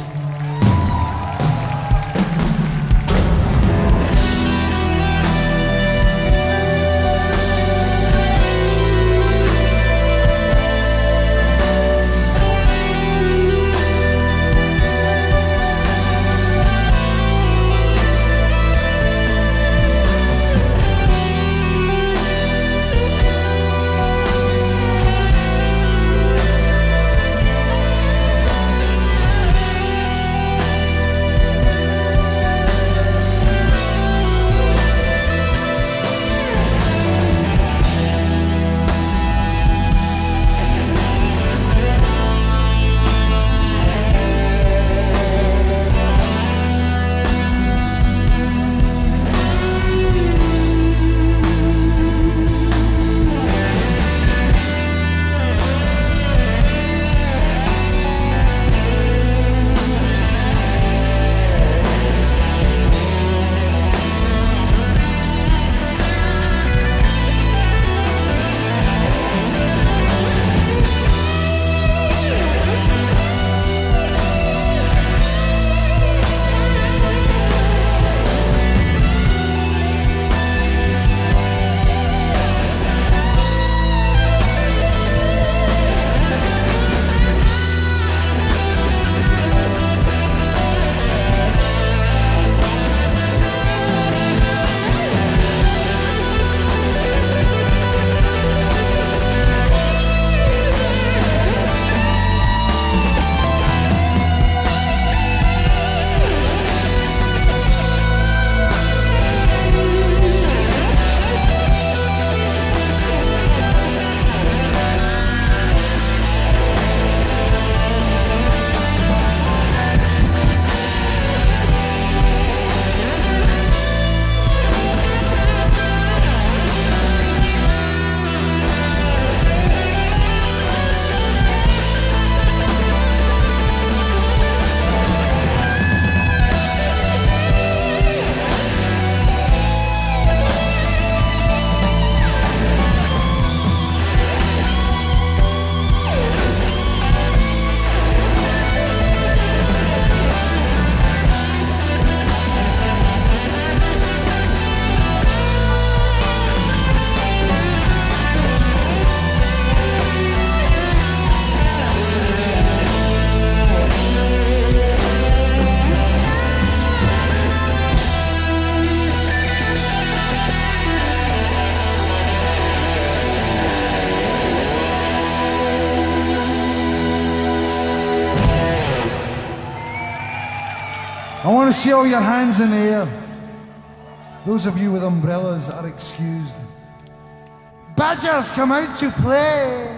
I want to see all your hands in the air. Those of you with umbrellas are excused. Badgers come out to play.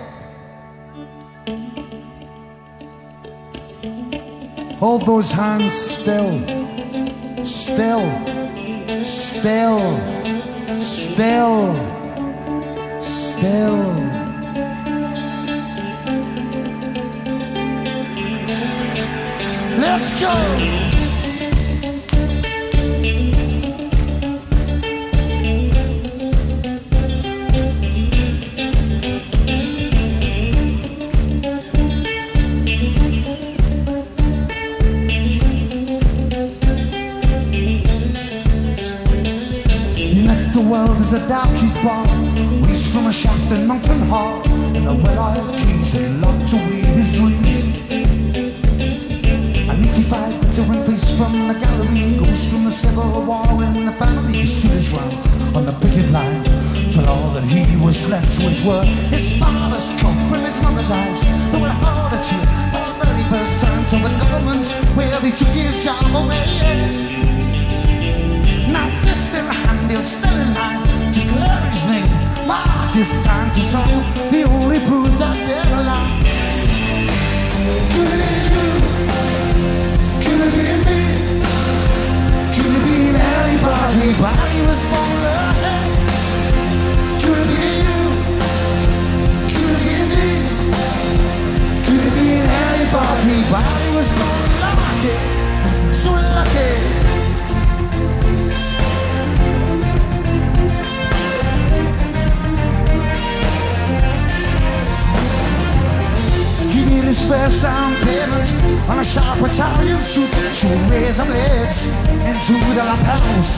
Hold those hands still. Still. Still. Still. Still. Let's go! The world is a darky bar, raised from a shaft in Mountain Hall, and the well-oiled keys that locked away his dreams. An 85 veteran face from the gallery, goes from the Civil War in the family. He stood his ground on the picket line, till all that he was left with were his father's cough and his mother's eyes. They were hard to tear for the very first time, till the government where he took his job away. Now fist in hand, he'll still in line to clear his name. Mark his time to solve the only proof that they're alive. Could it be you? Could it be me? Could it be anybody? Body was born lucky. Could it be you? Could it be me? Could it be anybody? Body was born lucky. So lucky. His first down payment on a sharp Italian suit, should raise her blades into the lapels.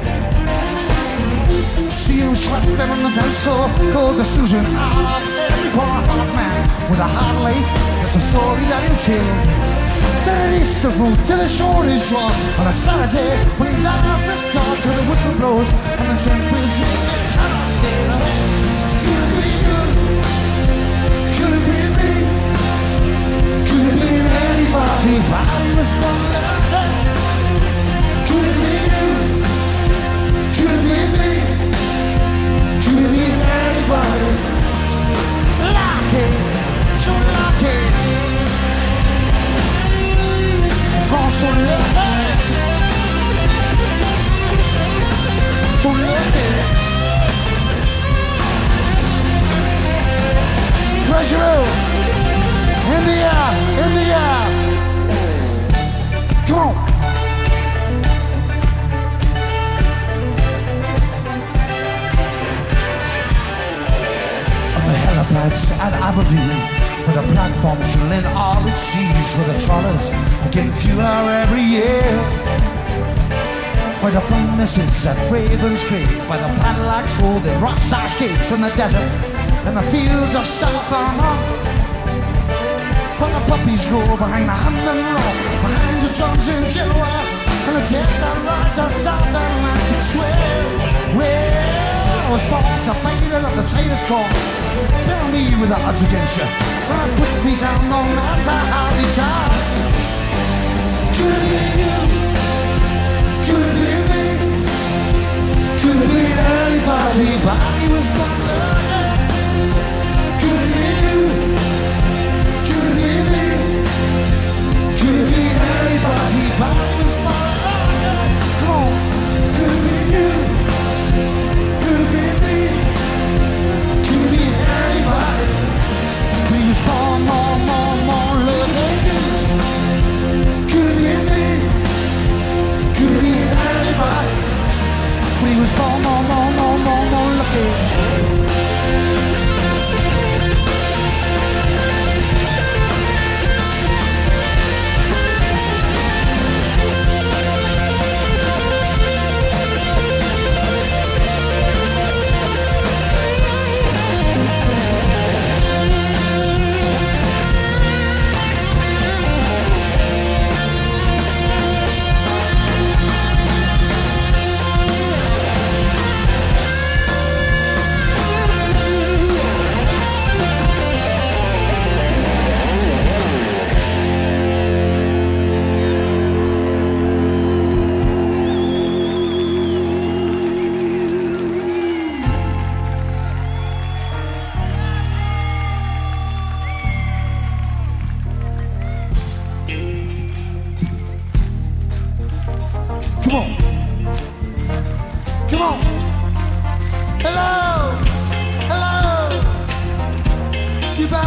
See him swept them on the dance floor, cold destruction out of every poor hard man with a hard life. That's a story that he'll tell. Then it is the route till the shore is drawn on a Saturday when he lies the scar till the whistle blows and the tempers naked cannot stay away. Could it be you? Could it be me? Could it be anybody? I was born lucky. Could it be you? Could it be me? Could it be anybody? Lucky, so lucky. Oh, so lucky. So lucky. Where's your room? In the air, in the air. Come on. On the helipads at Aberdeen, where the platforms shall in all its seas, where the trawlers are getting fewer every year, where the furnaces at Ravens Creek, where the padlocks hold their rock-star skates in the desert, in the fields of South Armagh. When the puppies grow behind the hand and rock, behind the drums in Gilwell, and the dead that rides a South Atlantic swell. Well, I was born to fight it at the tightest call. Bear me with the odds against you, and put me down no matter how they try. Could it be you? Could it be me? Could it be anybody? Body was born lucky. Could it be you? Could it be me? Could it be anybody? Body was born lucky. Come on. Could it be you? Could it be me? Could it be anybody? He was born more lucky. Could it be me? Could it be anybody? He was born more lucky.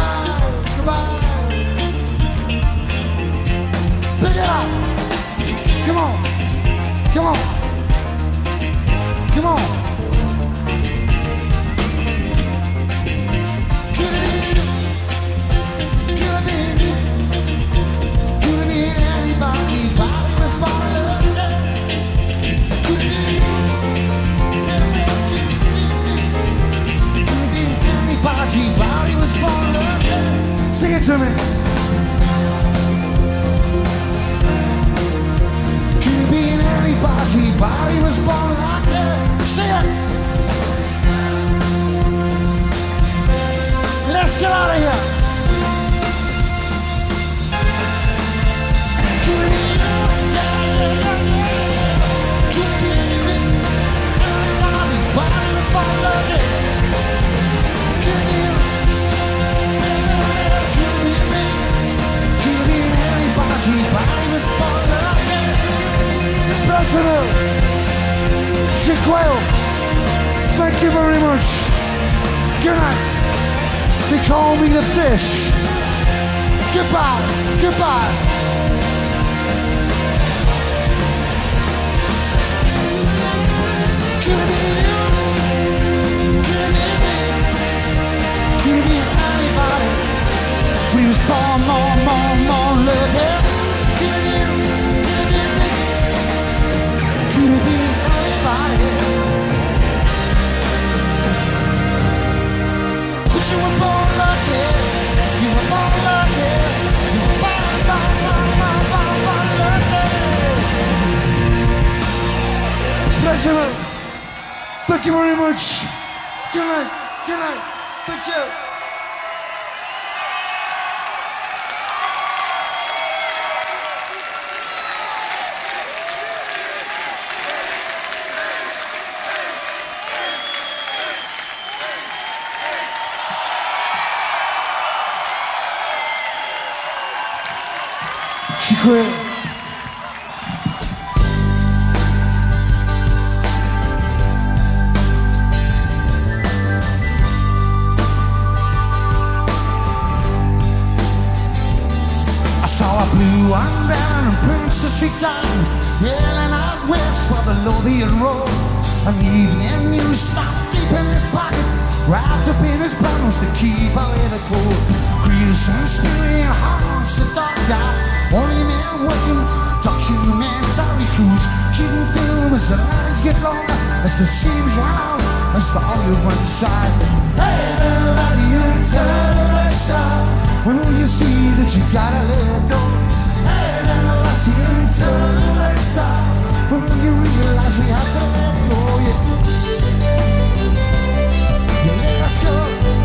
goodbye. Pick it up. Come on. Come on. Come on. Could have been anybody, Bobby was born London. Could have been anybody, Bobby was born London. Sing it to me. Could have been anybody, Bobby was born London. Sing it. Let's get out of here. Przemysl, dziękuję. Thank you very much. Good night. They call me the fish. Goodbye, goodbye. Could have been you, could have been me, could have been anybody. We was born more lucky. Could have been me, could have been anybody. But you were born lucky, you were born lucky, you were born lucky. Pleasure. Thank you very much. Good night. Good night. Thank you. Dziękuję. Blue and brown and Princess Street lines, yelling out west for the Lothian Road. An evening news stopped deep in his pocket, wrapped up in his bundles to keep away the cold. Grease and spewing haunts the dark yard, only men working, documentary crews, shooting film as the lines get longer, as the seams run out, as the oil runs dry. Hey there, laddie, you turn the lights out. When will you see that you gotta let go? Hey, then I see you turn the lights out. When will you realize we have to let go? Yeah, you let us go.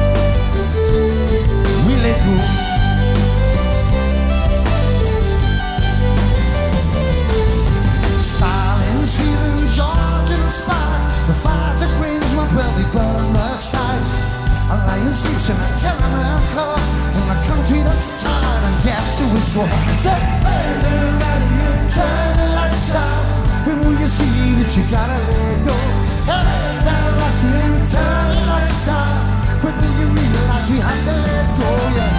We let go. Stalin, Sweden, Georgian spies. The fires that rage when well they burn the skies. A lion sleeps in a tenement cause in a country that's tired and deaf to its soul. Say, hey there, laddie, turn the lights out. When will you see that you gotta let go? Hey there, lassie, turn the lights out. When will you realize we have to let go? Yeah.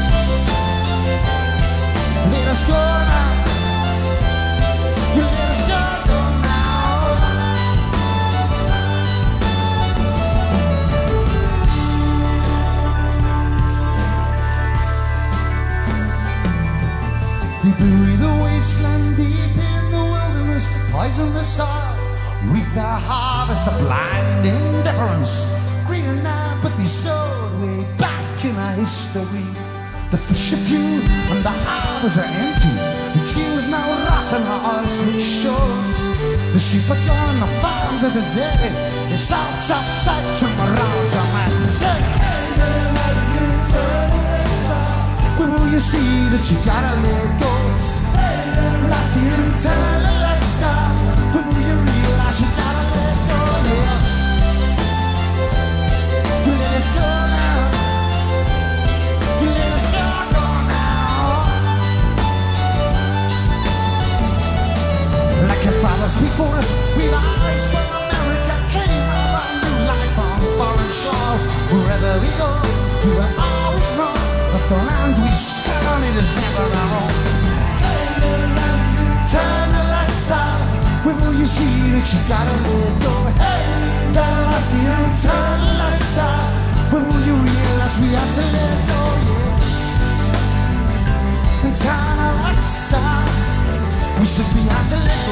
Let us go now. You let us go now. They bury the wasteland deep in the wilderness, poison the soil, reap the harvest of blind indifference. Green and apathy sowed way back in our history. The fish are few and the harbors are empty. The queues now rotten our oil-slick shores. The sheep are gone, the farms are deserted. It's out of sight from around our man. Say, hey there, laddie, you turn the lights out. When will you see that you gotta let go? Hey there, lassie, you turn the lights out. When will you realize you gotta let go? Yeah. You let us go now. You let us go now. Like your fathers before us, we've always from America, dream of a new life on foreign shores. Wherever we go, we will always know. The land we stand on, it is never our own. Turn the lights out. When will you see that you gotta let go? Hey, down I see you. Turn the lights out. When will you realize we have to let go? Yeah. And turn the lights out. We should be out to let go.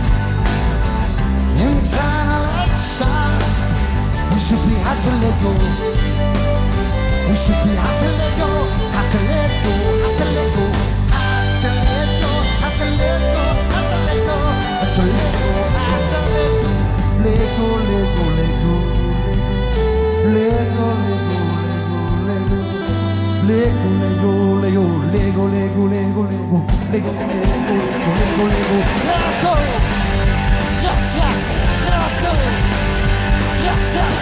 And turn the lights out. We should be out to let go. We should be out to let go. Out to let go. Out to let go. Out to let go. Out to let go. Out to let go. Out to let go. Out to let go. Let go. Let go. Let go. Let go. Let go. Let go. Let go. Let go. Let go. Let go. Let go. Let go. Let go. Let go. Let go. Let go. Let go. Let us go. Yes. Yes. Let us go. Yes. Yes.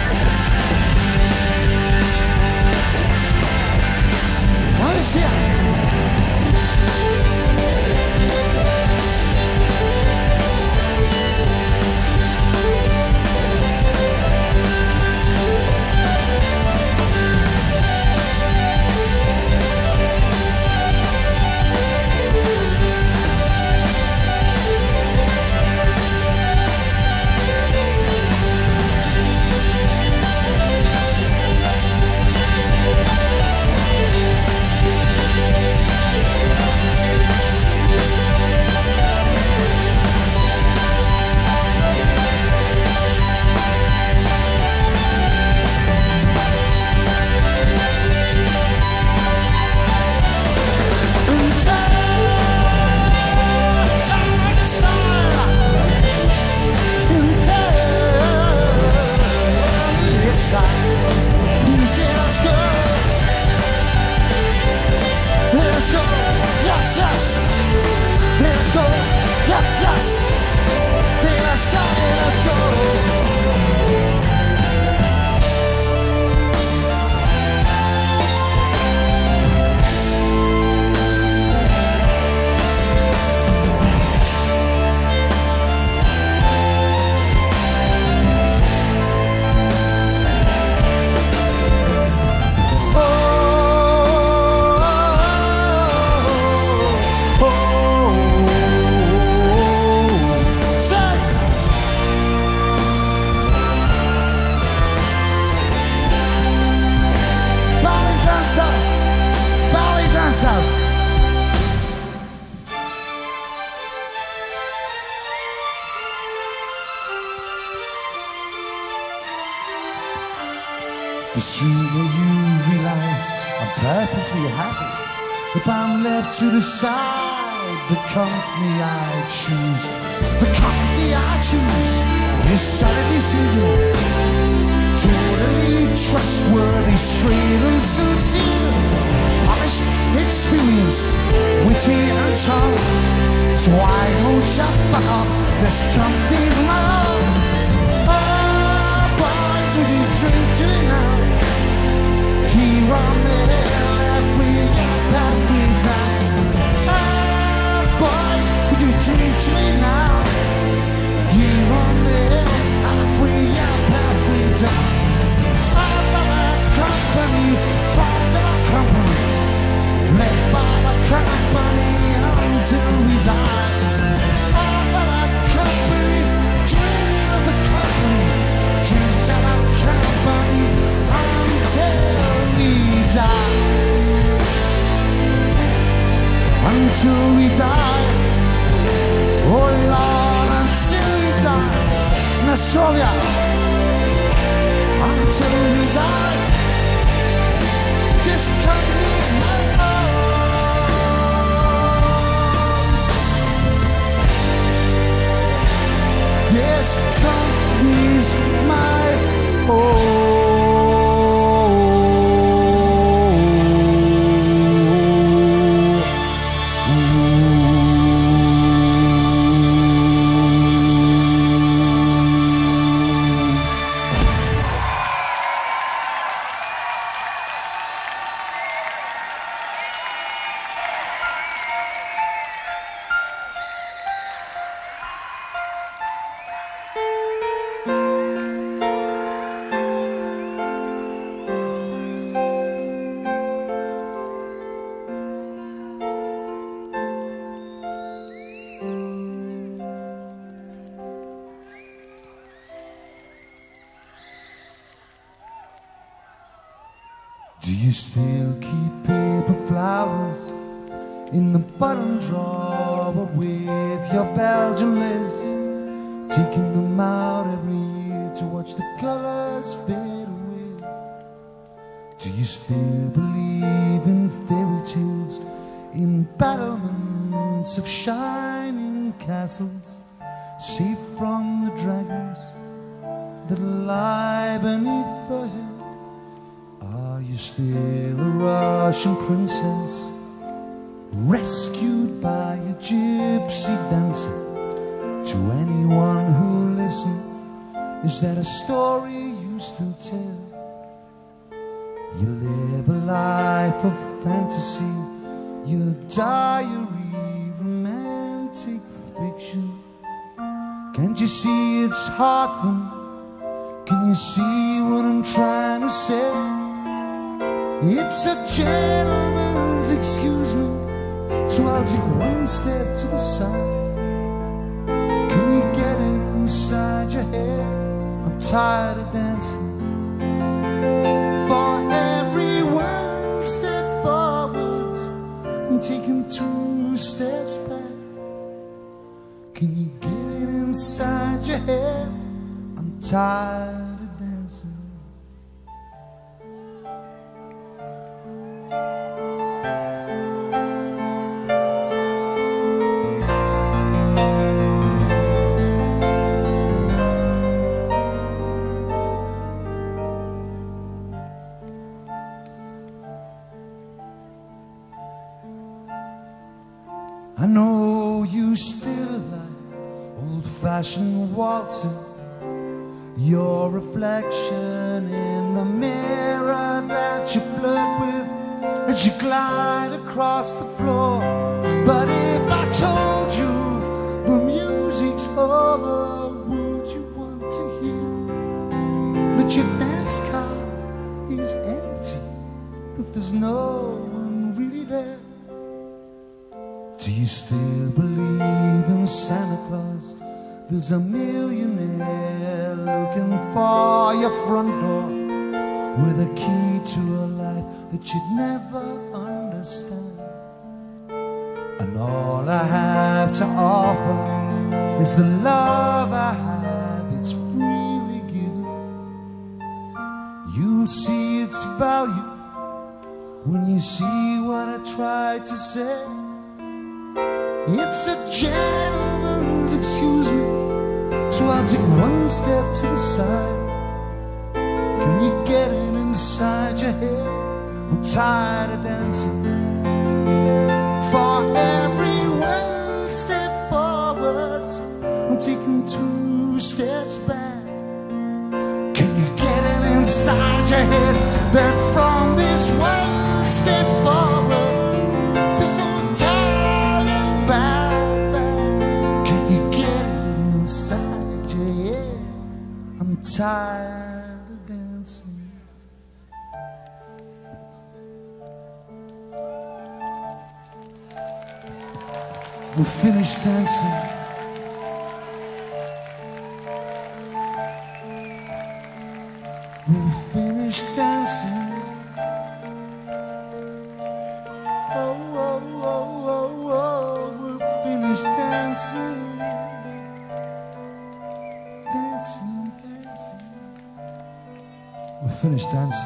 The sooner you realize I'm perfectly happy if I'm left to decide the company I choose. The company I choose is solidly single, totally trustworthy, straight and sincere, polished, experienced, witty and charming. So why don't you fuck off? This company's mine. Boys, would you drink to me now? Here on the hill, every time. Boys, would you drink to me now? Here on the hill, every time. I'm a company, part of a company, led by the company until we die. I'm a company, dreaming of the company, dreams of a company until we die. Until we die. Oh Lord, until we die. Nasrovia. Until we die. This company's my own. This company's my own. still keep paper flowers in the bottom drawer with your Belgian lace, taking them out every year to watch the colors fade away? Do you still believe in fairy tales, in battlements of shining castles, safe from the dragons that lie beneath the hill? Are you still a Russian princess, rescued by a gypsy dancer? To anyone who listens, is that a story you still tell? You live a life of fantasy, your diary romantic fiction. Can't you see it's hard for me? Can you see what I'm trying to say? It's a gentleman's excuse me, so I'll take one step to the side. Can you get it inside your head? I'm tired of dancing. For every one step forwards, I'm taking 2 steps back. Can you get it inside your head? I'm tired of dancing. I know you still like old-fashioned waltzing, your reflection in the mirror that you flirt with as you glide across the floor. But if I told you the music's over, would you want to hear that your dance car is empty, that there's no one really there? Do you still believe in Santa Claus? There's a millionaire looking for your front door with a key to a life that you'd never understand. And all I have to offer is the love I have, it's freely given. You'll see its value when you see what I tried to say. It's a gentleman's excuse me, so I'll take one step to the side. Can you get it inside your head? I'm tired of dancing. For every one step forwards, I'm taking 2 steps back. Can you get it inside your head that from this one step forward, there's no turning back? Can you get it inside your head? I'm tired of dancing. We finished dancing. We finished dancing. Oh, oh, oh, oh, oh. We finished dancing. Dancing, dancing. We finished dancing.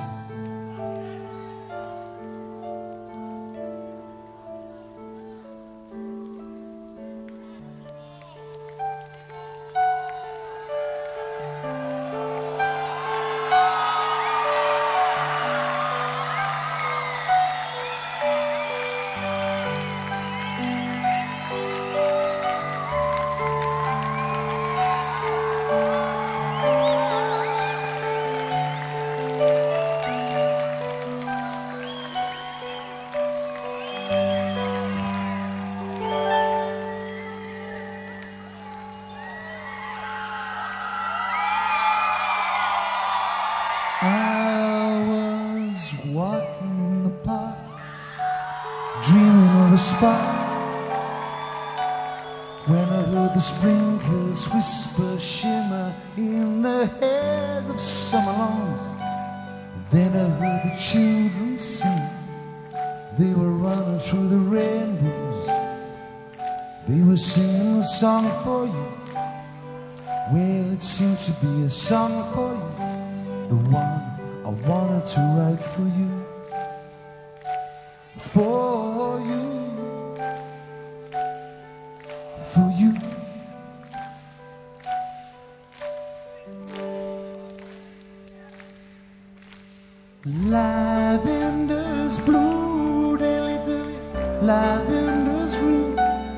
When I heard the sprinklers whisper, shimmer in the hairs of summer lawns, Then I heard the children sing. They were running through the rainbows. They were singing a song for you. Well, it seemed to be a song for you, the one I wanted to write for you. For you. For you. Lavender's blue, dilly dilly, lavender's green.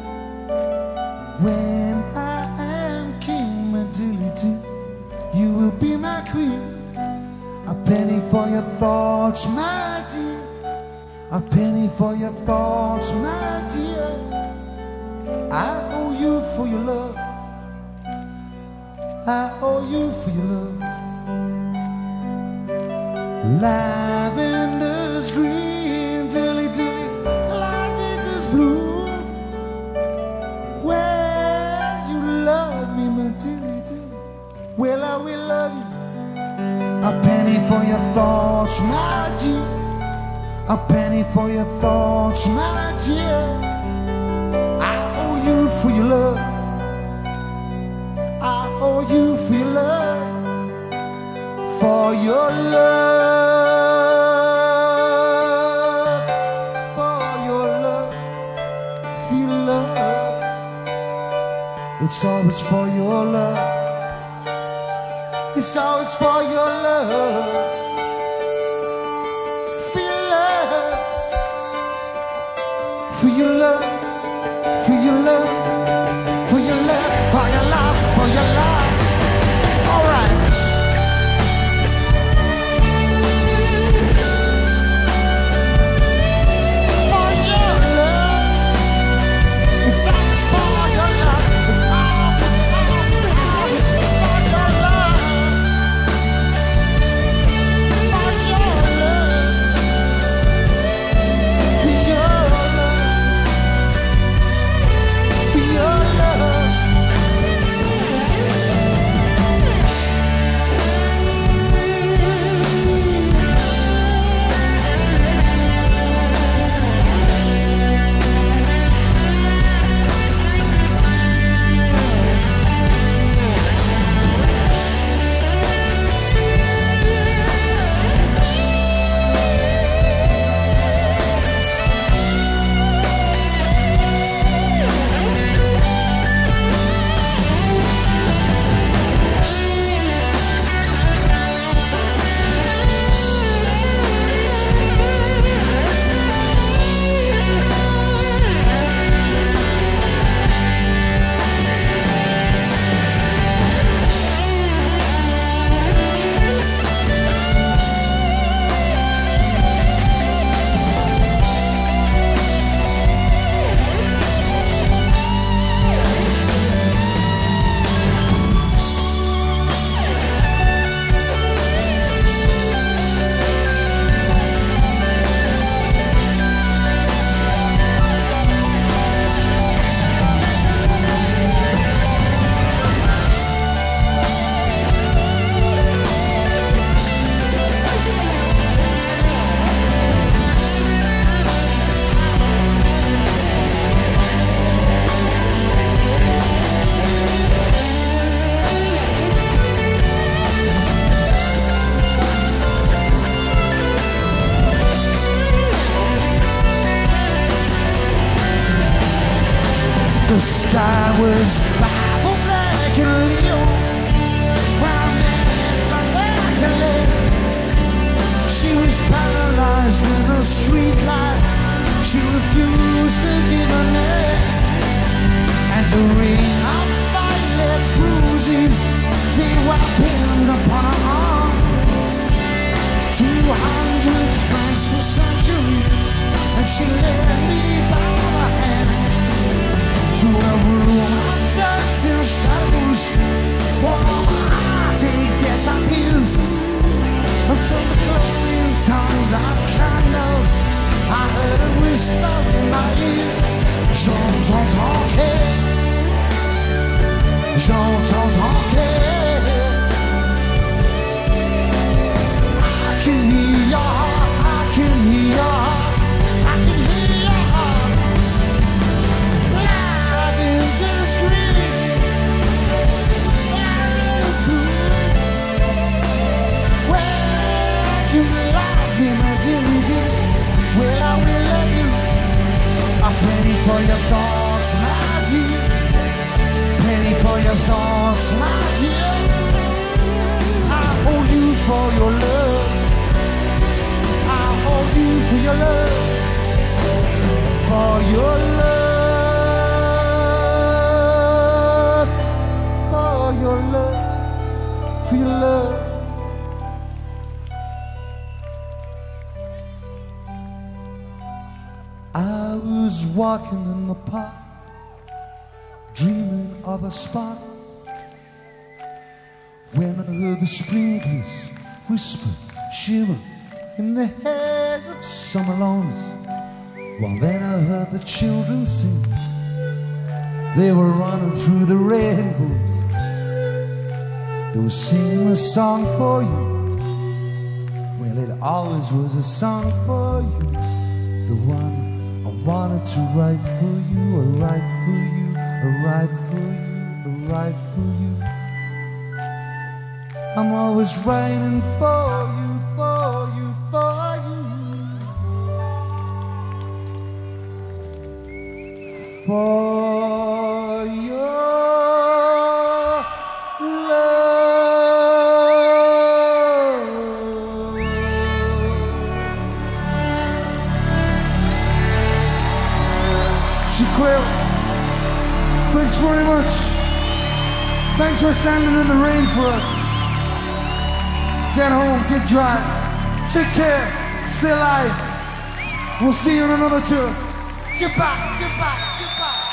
When I am king, my dilly dilly, you will be my queen. A penny for your thoughts, my dear. A penny for your thoughts, my dear. I owe you for your love. I owe you for your love. Lavender's green, dilly dilly, lavender's blue. Well, you love me, my dilly dilly. Well, I will love you. A penny for your thoughts, my dear. A penny for your thoughts, my dear. I owe you for your love. I owe you for your love. For your love. It's always for your love. It's always for your love. For your love. For your love. For your love. For your love. For your love. For your love. All right. For your love. It's always for your love. The sky was Bible black and Leo, brown man from Italy. She was paralyzed in a street light. She refused to give her name. And to ring of violet bruises, they were pinned upon her arm. 200 francs for surgery, and she led me by the hand to a room of dirty shadows. While my heartache disappears, and from the glowing tongues of candles, I heard a whisper in my ear. J'entends tanker, j'entends tanker. I can hear your heart, I can hear your heart, I can hear your heart. Live in the street, live is good. Well, do you love me, my dearie dear? Well, I will love you. A penny for your thoughts, my dear. Penny for your thoughts, my dear. I hold you for your love. I hold you for your love. For your love. For your love. For your love. I was walking in the park, dreaming of a spot, when I heard the sprinklers whisper, shimmer in the hairs of summer lawns. Well, then I heard the children sing. They were running through the rainbows. They were singing a song for you. Well, it always was a song for you, the one I wanted to write for you, or write for you, or write for you, or write for you. I'm always writing for you, for you, for you. For your Koeth, thanks very much. Thanks for standing in the rain for us. Get home, get dry. Take care, stay alive. We'll see you on another tour. Goodbye, goodbye, goodbye.